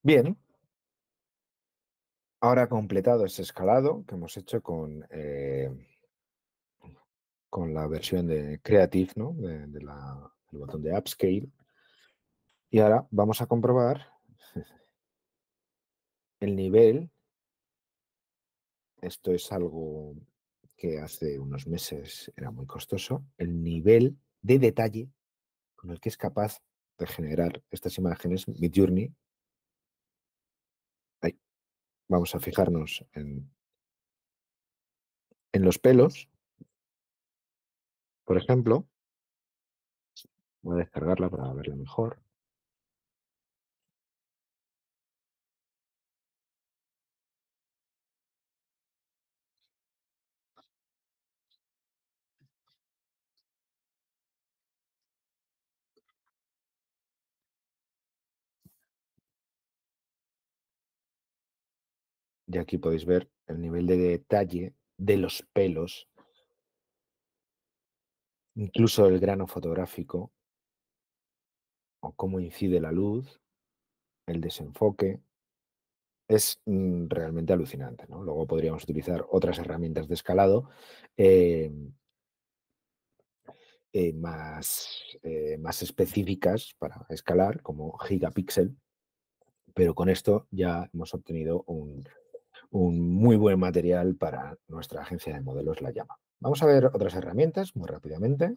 Bien, ahora completado ese escalado que hemos hecho con la versión de Creative, ¿no? del botón de Upscale. Y ahora vamos a comprobar el nivel. Esto es algo que hace unos meses era muy costoso. El nivel de detalle con el que es capaz de generar estas imágenes, Midjourney. Ahí, vamos a fijarnos en los pelos, por ejemplo. Voy a descargarla para verla mejor. Y aquí podéis ver el nivel de detalle de los pelos, incluso el grano fotográfico, o cómo incide la luz, el desenfoque. Es realmente alucinante, ¿no? Luego podríamos utilizar otras herramientas de escalado eh, más específicas para escalar, como Gigapixel, pero con esto ya hemos obtenido un muy buen material para nuestra agencia de modelos, La Llama. Vamos a ver otras herramientas muy rápidamente,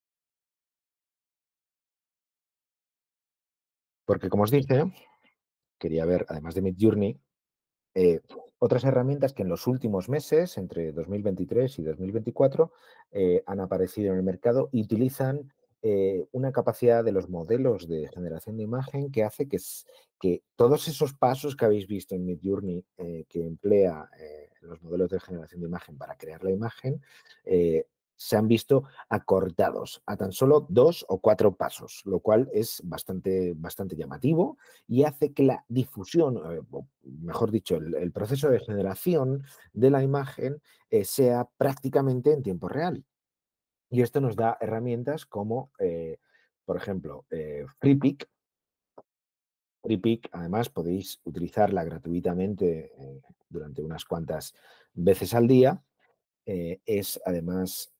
porque como os dije, quería ver, además de Midjourney, eh, otras herramientas que en los últimos meses, entre 2023 y 2024, han aparecido en el mercado y utilizan una capacidad de los modelos de generación de imagen que hace que todos esos pasos que habéis visto en Midjourney que emplea los modelos de generación de imagen para crear la imagen, se han visto acortados a tan solo 2 o 4 pasos, lo cual es bastante llamativo y hace que la difusión, o mejor dicho, el proceso de generación de la imagen sea prácticamente en tiempo real. Y esto nos da herramientas como, por ejemplo, FreePic. FreePic, además, podéis utilizarla gratuitamente durante unas cuantas veces al día. Es además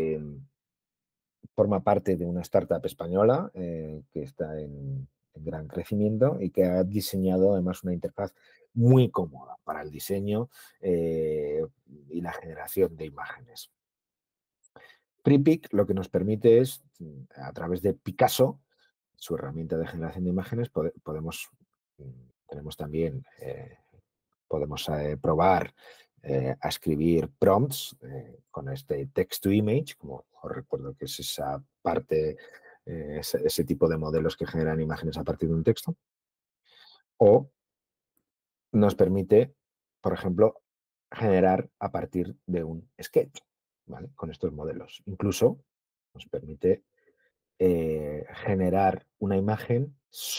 forma parte de una startup española que está en gran crecimiento y que ha diseñado además una interfaz muy cómoda para el diseño y la generación de imágenes. FreePic lo que nos permite es, a través de Picasso, su herramienta de generación de imágenes, tenemos también podemos probar a escribir prompts con este text to image, como os recuerdo que es esa parte, ese tipo de modelos que generan imágenes a partir de un texto, o nos permite, por ejemplo, generar a partir de un sketch, ¿vale? Con estos modelos. Incluso nos permite generar una imagen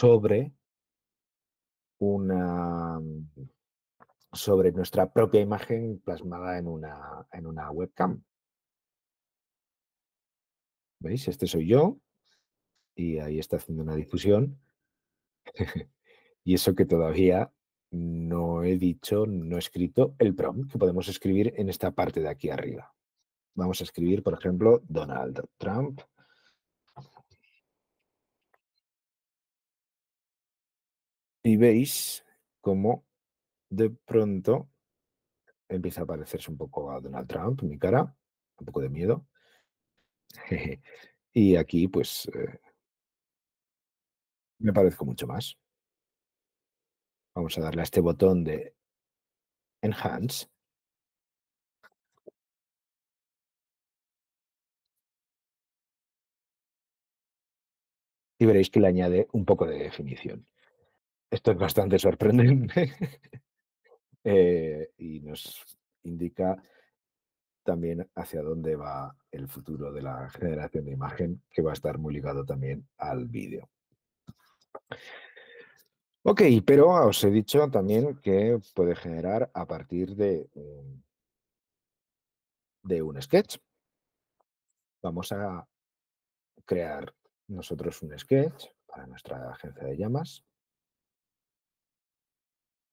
una, sobre nuestra propia imagen plasmada en una webcam. ¿Veis? Este soy yo y ahí está haciendo una difusión. Y eso que todavía no he dicho, no he escrito el prompt que podemos escribir en esta parte de aquí arriba. Vamos a escribir, por ejemplo, Donald Trump y veis cómo de pronto empieza a parecerse un poco a Donald Trump, mi cara, un poco de miedo. Y aquí, pues, me parezco mucho más. Vamos a darle a este botón de Enhance y veréis que le añade un poco de definición. Esto es bastante sorprendente y nos indica también hacia dónde va el futuro de la generación de imagen, que va a estar muy ligado también al vídeo. Ok, pero os he dicho también que puede generar a partir de un sketch. Vamos a crear nosotros un sketch para nuestra agencia de llamas.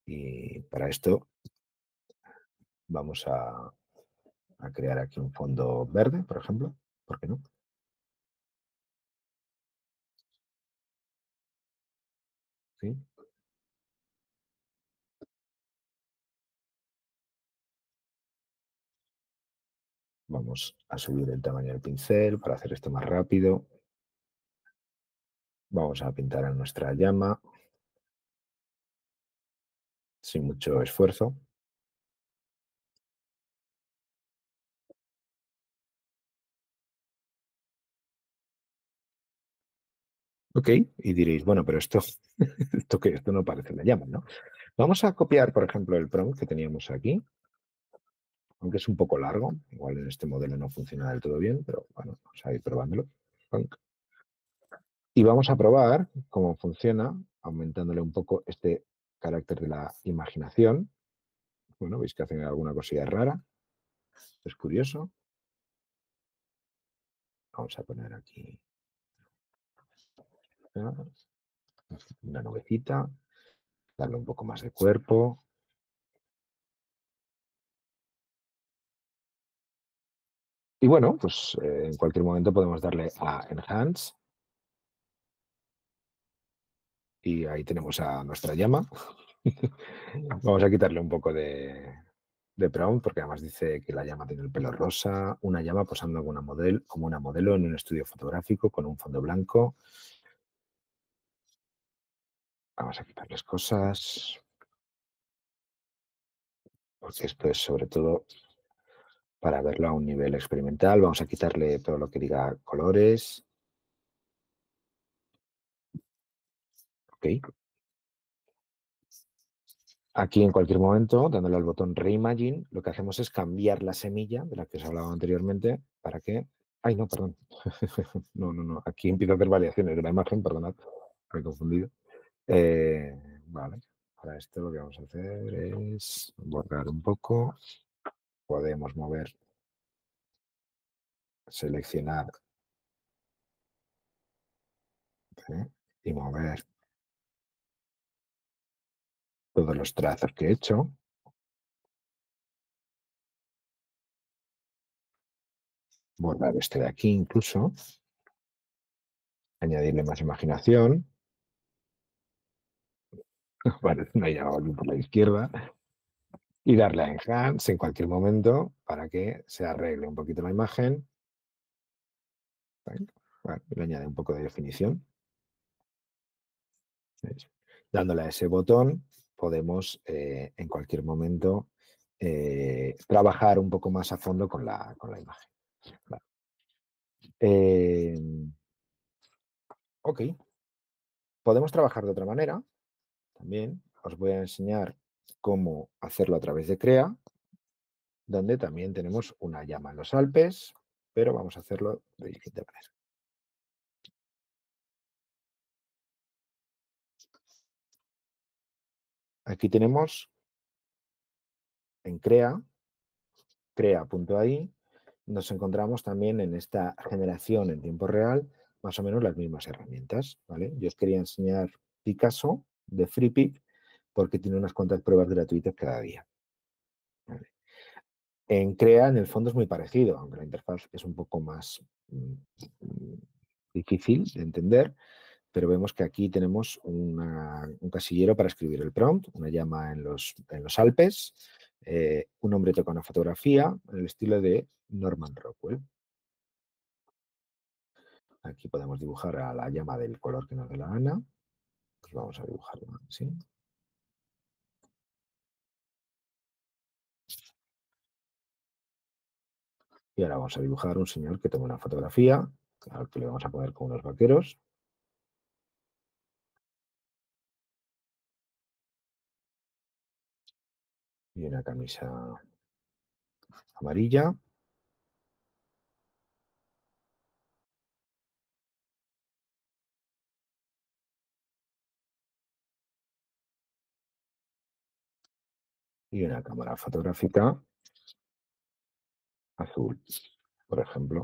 Y para esto vamos a crear aquí un fondo verde, por ejemplo. ¿Por qué no? ¿Sí? Vamos a subir el tamaño del pincel para hacer esto más rápido. Vamos a pintar a nuestra llama sin mucho esfuerzo. Ok, y diréis, bueno, pero esto, ¿esto qué? Esto no parece una llama, ¿no? Vamos a copiar, por ejemplo, el prompt que teníamos aquí, aunque es un poco largo. Igual en este modelo no funciona del todo bien, pero bueno, vamos a ir probándolo. Y vamos a probar cómo funciona, aumentándole un poco este carácter de la imaginación. Bueno, veis que hacen alguna cosilla rara. Es curioso. Vamos a poner aquí una nubecita, darle un poco más de cuerpo. Y bueno, pues en cualquier momento podemos darle a Enhance y ahí tenemos a nuestra llama. Vamos a quitarle un poco de prompt porque además dice que la llama tiene el pelo rosa, una llama posando como una modelo en un estudio fotográfico con un fondo blanco. Vamos a quitarles cosas porque esto es sobre todo para verlo a un nivel experimental. Vamos a quitarle todo lo que diga colores. Ok. Aquí en cualquier momento, dándole al botón Reimagine, lo que hacemos es cambiar la semilla de la que os hablaba anteriormente para que... Ay, no, perdón. No, no, no. Aquí empiezo a hacer variaciones de la imagen, perdonad, me he confundido. Vale. Para esto lo que vamos a hacer es borrar un poco. Podemos mover, seleccionar, ¿eh? Y mover todos los trazos que he hecho. Borrar este de aquí incluso. Añadirle más imaginación. Vale, no hay nada aquí por la izquierda. Y darle a Enhance en cualquier momento para que se arregle un poquito la imagen. Vale, le añade un poco de definición. ¿Veis? Dándole a ese botón podemos en cualquier momento trabajar un poco más a fondo con la imagen. Vale. Eh, ok, podemos trabajar de otra manera también. Os voy a enseñar cómo hacerlo a través de Crea, donde también tenemos una llama en los Alpes, pero vamos a hacerlo de distinta manera. Aquí tenemos en crea.ai, nos encontramos también en esta generación en tiempo real, más o menos las mismas herramientas, ¿vale? Yo os quería enseñar Picasso de FreePic porque tiene unas cuantas pruebas gratuitas cada día. ¿Vale? En Crea, en el fondo, es muy parecido, aunque la interfaz es un poco más difícil de entender, pero vemos que aquí tenemos un casillero para escribir el prompt, una llama en los Alpes, un hombre toca una fotografía en el estilo de Norman Rockwell. Aquí podemos dibujar a la llama del color que nos dé la gana. Pues vamos a dibujarlo así. Y ahora vamos a dibujar un señor que toma una fotografía, al que le vamos a poner con unos vaqueros. Y una camisa amarilla. Y una cámara fotográfica azul, por ejemplo.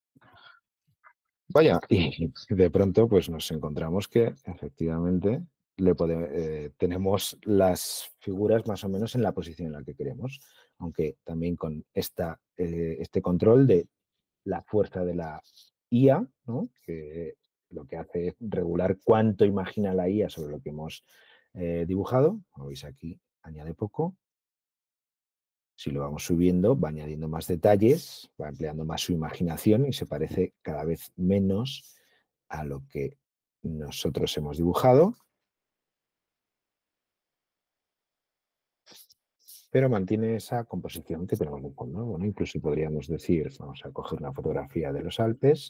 Vaya, y de pronto pues nos encontramos que efectivamente tenemos las figuras más o menos en la posición en la que queremos, aunque también con este control de la fuerza de la IA, ¿no? Que lo que hace es regular cuánto imagina la IA sobre lo que hemos dibujado. Como veis aquí, añade poco. Si lo vamos subiendo, va añadiendo más detalles, va empleando más su imaginación y se parece cada vez menos a lo que nosotros hemos dibujado, pero mantiene esa composición que tenemos de fondo. Bueno, incluso podríamos decir, vamos a coger una fotografía de los Alpes.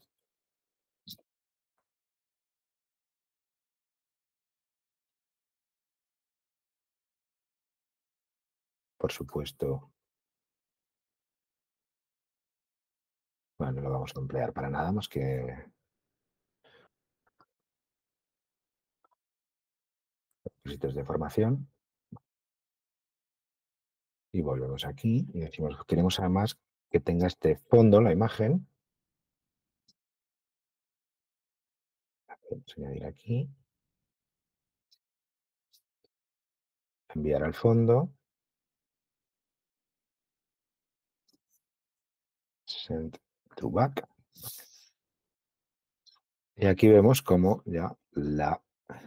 Por supuesto, bueno, no lo vamos a emplear para nada más que requisitos de formación. Y volvemos aquí y decimos, queremos además que tenga este fondo, la imagen. Vamos a añadir aquí, enviar al fondo, send to back. Y aquí vemos cómo ya la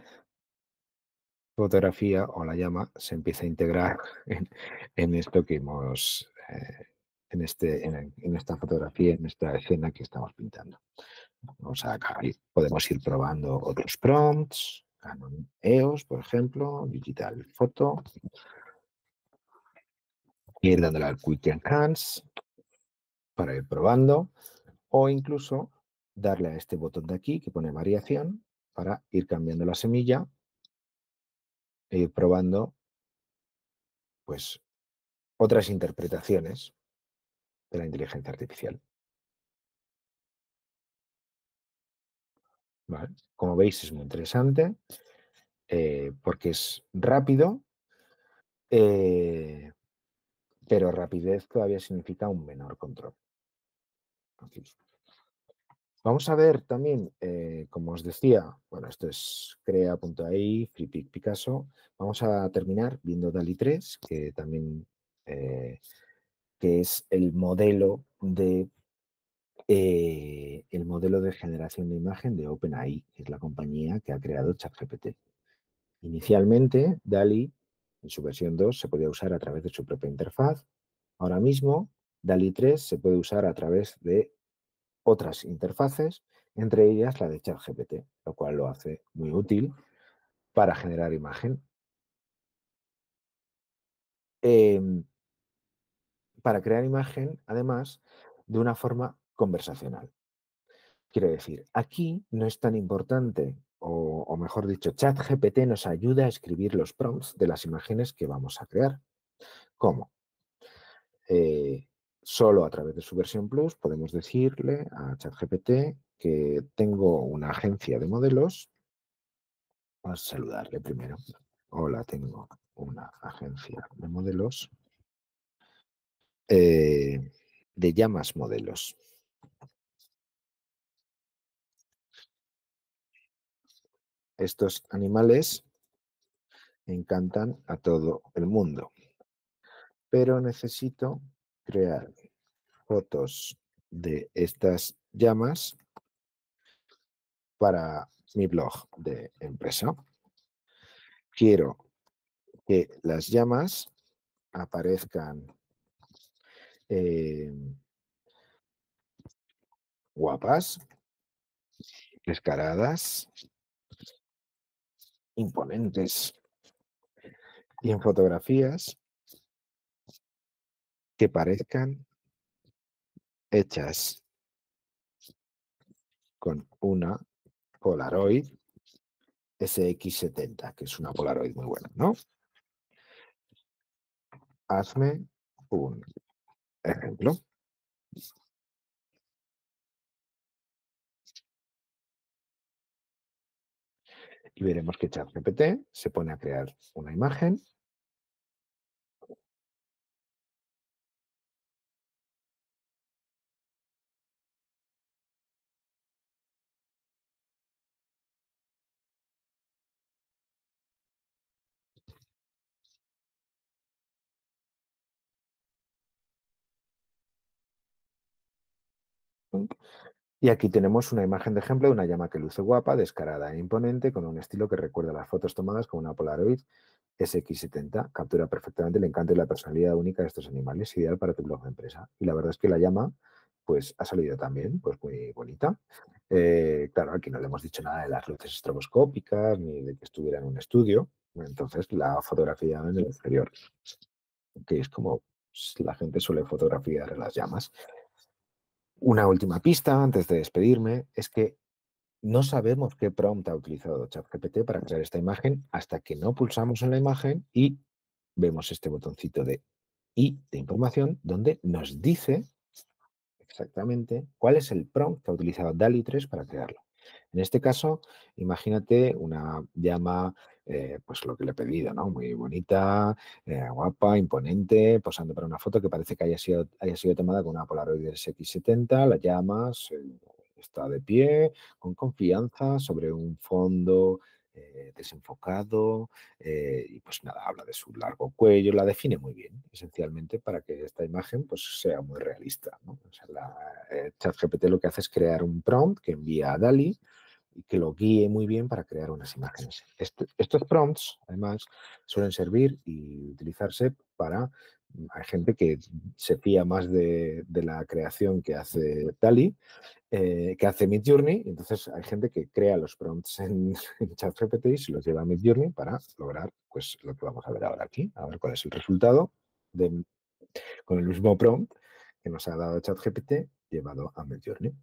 fotografía o la llama se empieza a integrar en esto que hemos, en esta fotografía, en esta escena que estamos pintando. Vamos a acá, podemos ir probando otros prompts, Canon EOS, por ejemplo, Digital Photo, ir dándole al Quick Enhance para ir probando, o incluso darle a este botón de aquí que pone variación para ir cambiando la semilla e ir probando pues otras interpretaciones de la inteligencia artificial. ¿Vale? Como veis es muy interesante porque es rápido, eh, pero rapidez todavía significa un menor control. Aquí. Vamos a ver también, como os decía, bueno, esto es crea.ai, FreePic Picasso. Vamos a terminar viendo DALL-E 3, que también que es el modelo de generación de imagen de OpenAI, que es la compañía que ha creado ChatGPT. Inicialmente, DALL-E, en su versión 2, se podía usar a través de su propia interfaz. Ahora mismo, DALL-E 3 se puede usar a través de otras interfaces, entre ellas la de ChatGPT, lo cual lo hace muy útil para generar imagen. Eh, para crear imagen, además, de una forma conversacional. Quiero decir, aquí no es tan importante, o mejor dicho, ChatGPT nos ayuda a escribir los prompts de las imágenes que vamos a crear. ¿Cómo? Solo a través de su versión Plus podemos decirle a ChatGPT que tengo una agencia de modelos. Vamos a saludarle primero. Hola, tengo una agencia de modelos de llamas modelos. Estos animales encantan a todo el mundo, pero necesito crear fotos de estas llamas para mi blog de empresa. Quiero que las llamas aparezcan eh, guapas, descaradas, imponentes y en fotografías que parezcan hechas con una Polaroid SX70, que es una Polaroid muy buena, ¿no? Hazme un ejemplo. Y veremos que ChatGPT se pone a crear una imagen. Y aquí tenemos una imagen de ejemplo de una llama que luce guapa, descarada e imponente, con un estilo que recuerda las fotos tomadas con una Polaroid SX70. Captura perfectamente el encanto y la personalidad única de estos animales, ideal para tu blog de empresa. Y la verdad es que la llama, pues, ha salido también, pues, muy bonita. Claro, aquí no le hemos dicho nada de las luces estroboscópicas ni de que estuviera en un estudio. Entonces, la fotografía en el exterior, que es como la gente suele fotografiar las llamas. Una última pista antes de despedirme es que no sabemos qué prompt ha utilizado ChatGPT para crear esta imagen hasta que no pulsamos en la imagen y vemos este botoncito de I de información donde nos dice exactamente cuál es el prompt que ha utilizado DALI 3 para crearlo. En este caso, imagínate una llama, pues lo que le he pedido, ¿no? Muy bonita, guapa, imponente, posando para una foto que parece que haya sido tomada con una Polaroid SX70. La llama está de pie, con confianza, sobre un fondo desenfocado, y pues nada, habla de su largo cuello, la define muy bien, esencialmente para que esta imagen pues sea muy realista, ¿no? O sea, ChatGPT lo que hace es crear un prompt que envía a DALI y que lo guíe muy bien para crear unas imágenes. Estos prompts, además, suelen servir y utilizarse para... Hay gente que se fía más de la creación que hace DALI, que hace Midjourney. Entonces hay gente que crea los prompts en ChatGPT y se los lleva a Midjourney para lograr pues, lo que vamos a ver ahora aquí. A ver cuál es el resultado con el mismo prompt que nos ha dado ChatGPT llevado a Midjourney.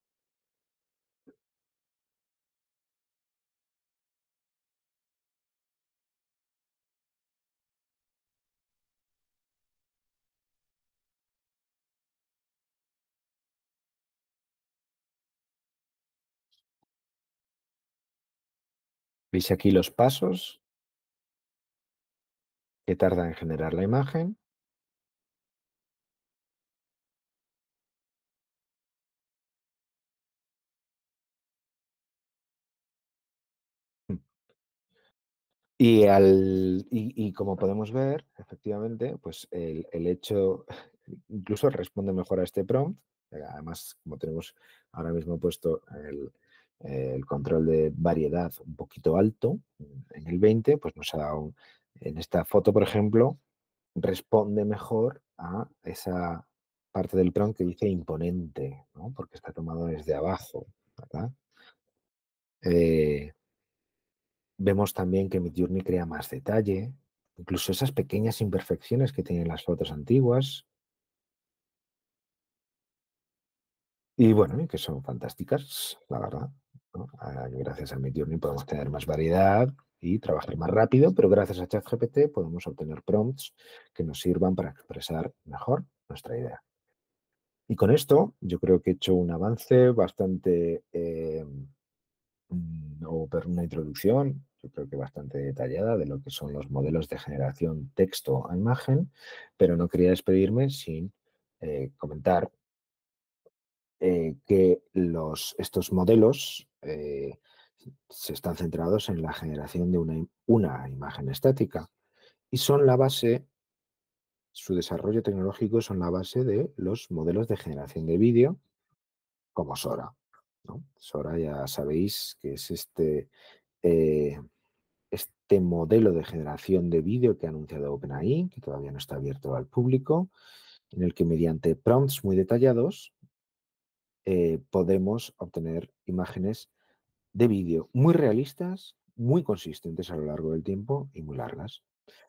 ¿Veis aquí los pasos que tarda en generar la imagen? Y como podemos ver, efectivamente, pues el hecho incluso responde mejor a este prompt. Además, como tenemos ahora mismo puesto el control de variedad un poquito alto, en el 20, pues nos ha dado, en esta foto, por ejemplo, responde mejor a esa parte del prompt que dice imponente, ¿no? Porque está tomado desde abajo, ¿verdad? Eh, Vemos también que Midjourney crea más detalle, incluso esas pequeñas imperfecciones que tienen las fotos antiguas, y bueno, y que son fantásticas, la verdad, ¿no? Gracias a Midjourney podemos tener más variedad y trabajar más rápido, pero gracias a ChatGPT podemos obtener prompts que nos sirvan para expresar mejor nuestra idea. Y con esto yo creo que he hecho un avance bastante o una introducción, yo creo que bastante detallada de lo que son los modelos de generación texto a imagen, pero no quería despedirme sin comentar que estos modelos se están centrados en la generación de una imagen estática y son la base, su desarrollo tecnológico son la base de los modelos de generación de vídeo como Sora, ¿no? Sora ya sabéis que es eh, este modelo de generación de vídeo que ha anunciado OpenAI, que todavía no está abierto al público, en el que mediante prompts muy detallados podemos obtener imágenes de vídeo muy realistas, muy consistentes a lo largo del tiempo y muy largas.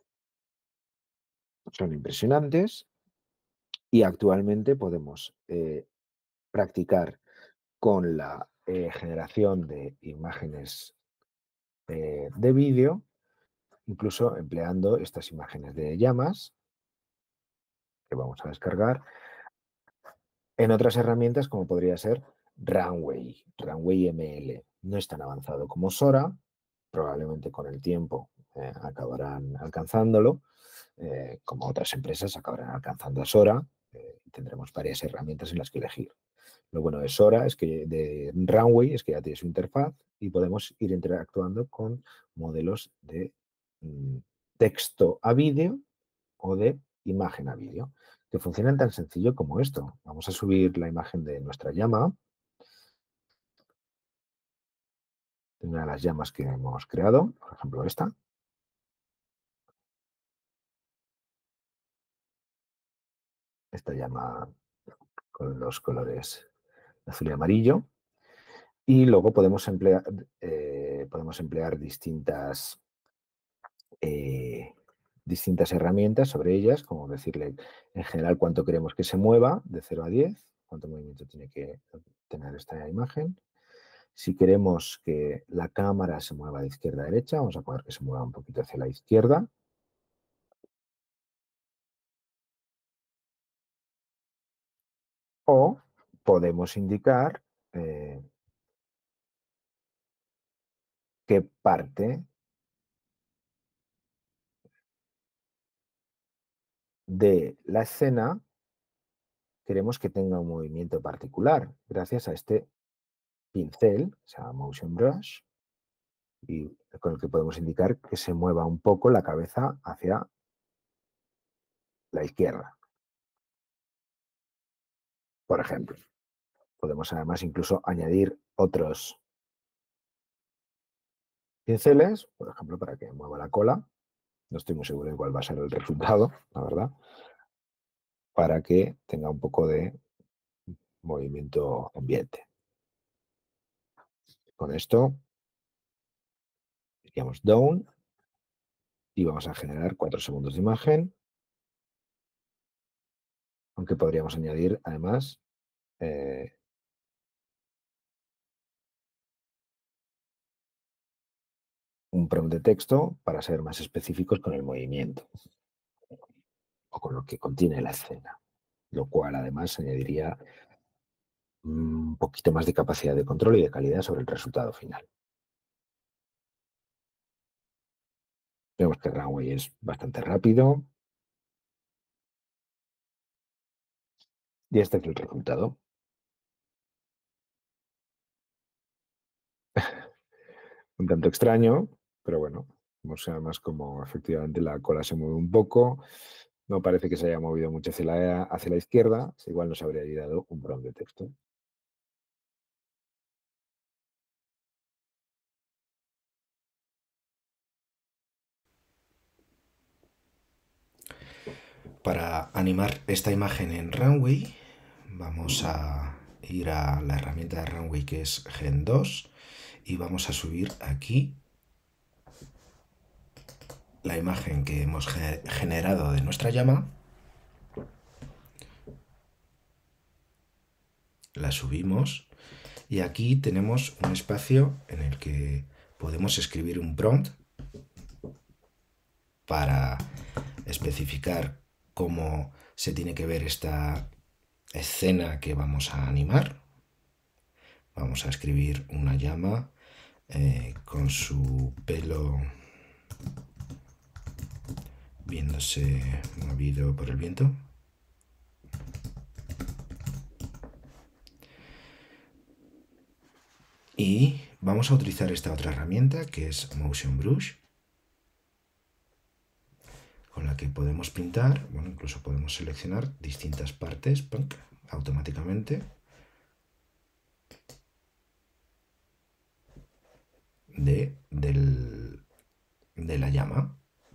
Son impresionantes y actualmente podemos practicar con la generación de imágenes de vídeo, incluso empleando estas imágenes de llamas que vamos a descargar en otras herramientas como podría ser Runway ML. No es tan avanzado como Sora, probablemente con el tiempo acabarán alcanzándolo, como otras empresas acabarán alcanzando a Sora, y tendremos varias herramientas en las que elegir. Lo bueno de Sora es que de Runway es que ya tiene su interfaz y podemos ir interactuando con modelos de mm, texto a vídeo o de imagen a vídeo. que funcionan tan sencillo como esto. Vamos a subir la imagen de nuestra llama, de una de las llamas que hemos creado, por ejemplo esta. Esta llama con los colores azul y amarillo. Y luego podemos emplear eh, distintas herramientas sobre ellas, como decirle en general cuánto queremos que se mueva de 0 a 10, cuánto movimiento tiene que tener esta imagen. Si queremos que la cámara se mueva de izquierda a derecha, vamos a poner que se mueva un poquito hacia la izquierda. O podemos indicar qué parte de la escena queremos que tenga un movimiento particular, gracias a este pincel, se llama Motion Brush, y con el que podemos indicar que se mueva un poco la cabeza hacia la izquierda, por ejemplo. Podemos además incluso añadir otros pinceles, por ejemplo, para que mueva la cola. No estoy muy seguro de cuál va a ser el resultado, la verdad, para que tenga un poco de movimiento ambiente. Con esto, iríamos down y vamos a generar 4 segundos de imagen, aunque podríamos añadir además un prompt de texto para ser más específicos con el movimiento o con lo que contiene la escena, lo cual además añadiría un poquito más de capacidad de control y de calidad sobre el resultado final. Vemos que Runway es bastante rápido y este es el resultado. Un tanto extraño, pero bueno, vemos además como efectivamente la cola se mueve un poco, no parece que se haya movido mucho hacia la izquierda, igual nos habría ayudado un prompt de texto.
Para animar esta imagen en Runway, vamos a ir a la herramienta de Runway que es Gen 2 y vamos a subir aquí la imagen que hemos generado de nuestra llama. La subimos y aquí tenemos un espacio en el que podemos escribir un prompt para especificar cómo se tiene que ver esta escena que vamos a animar. Vamos a escribir una llama con su pelo viéndose movido por el viento. Y vamos a utilizar esta otra herramienta que es Motion Brush, con la que podemos pintar, bueno, incluso podemos seleccionar distintas partes automáticamente de la llama.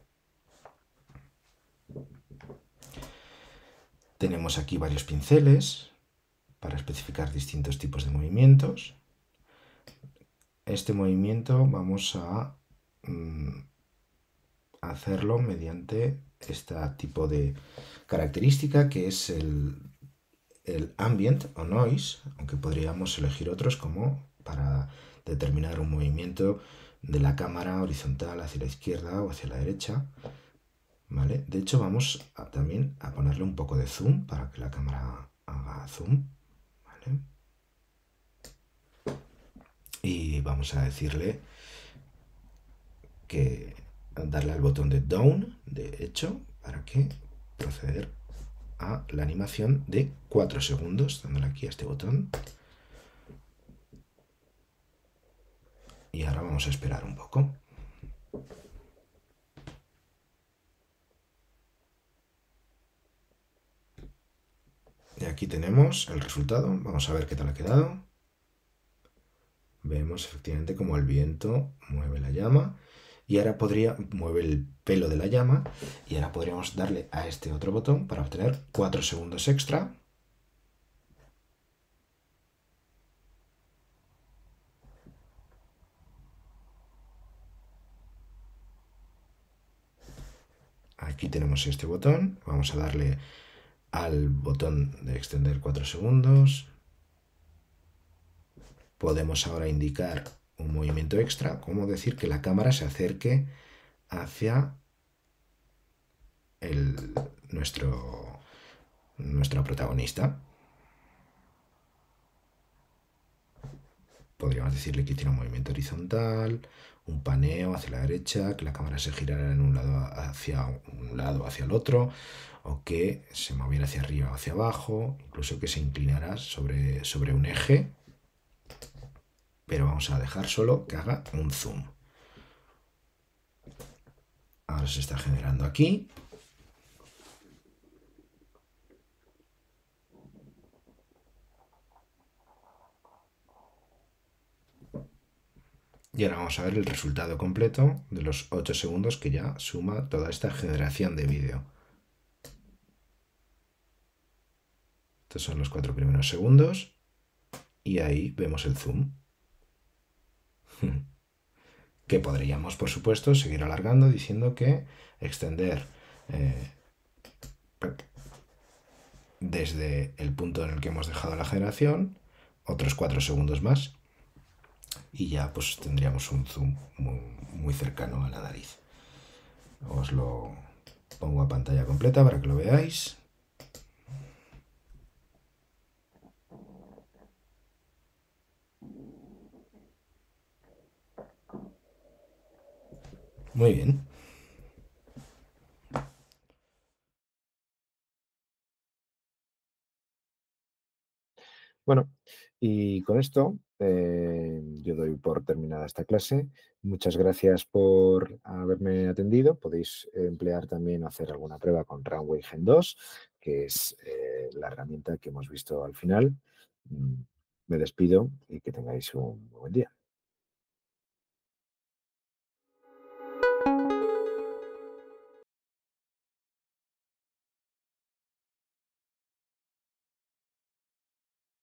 Tenemos aquí varios pinceles para especificar distintos tipos de movimientos. Este movimiento vamos a hacerlo mediante este tipo de característica que es el ambient o noise, aunque podríamos elegir otros como para determinar un movimiento de la cámara horizontal hacia la izquierda o hacia la derecha. ¿Vale? De hecho, vamos también a ponerle un poco de zoom para que la cámara haga zoom. ¿Vale? Y vamos a decirle que darle al botón de down, de hecho, para que proceder a la animación de 4 segundos, dándole aquí a este botón. Y ahora vamos a esperar un poco. aquí tenemos el resultado. Vamos a ver qué tal ha quedado. Vemos efectivamente como el viento mueve la llama y ahora mueve el pelo de la llama y ahora podríamos darle a este otro botón para obtener 4 segundos extra. Aquí tenemos este botón. Vamos a darle al botón de extender 4 segundos. Podemos ahora indicar un movimiento extra, como decir que la cámara se acerque hacia el, nuestro protagonista. Podríamos decirle que hiciera un movimiento horizontal, un paneo hacia la derecha, que la cámara se girara en un lado hacia el otro, o que se moviera hacia arriba o hacia abajo, incluso que se inclinara sobre un eje. Pero vamos a dejar solo que haga un zoom. Ahora se está generando aquí. Y ahora vamos a ver el resultado completo de los 8 segundos que ya suma toda esta generación de vídeo. Estos son los 4 primeros segundos y ahí vemos el zoom. Que podríamos, por supuesto, seguir alargando diciendo que extender desde el punto en el que hemos dejado la generación otros 4 segundos más y ya pues tendríamos un zoom muy cercano a la nariz. Os lo pongo a pantalla completa para que lo veáis. Muy bien.
Bueno, y con esto yo doy por terminada esta clase. Muchas gracias por haberme atendido. Podéis emplear también hacer alguna prueba con Runway Gen 2, que es la herramienta que hemos visto al final. Mm, Me despido y que tengáis un buen día.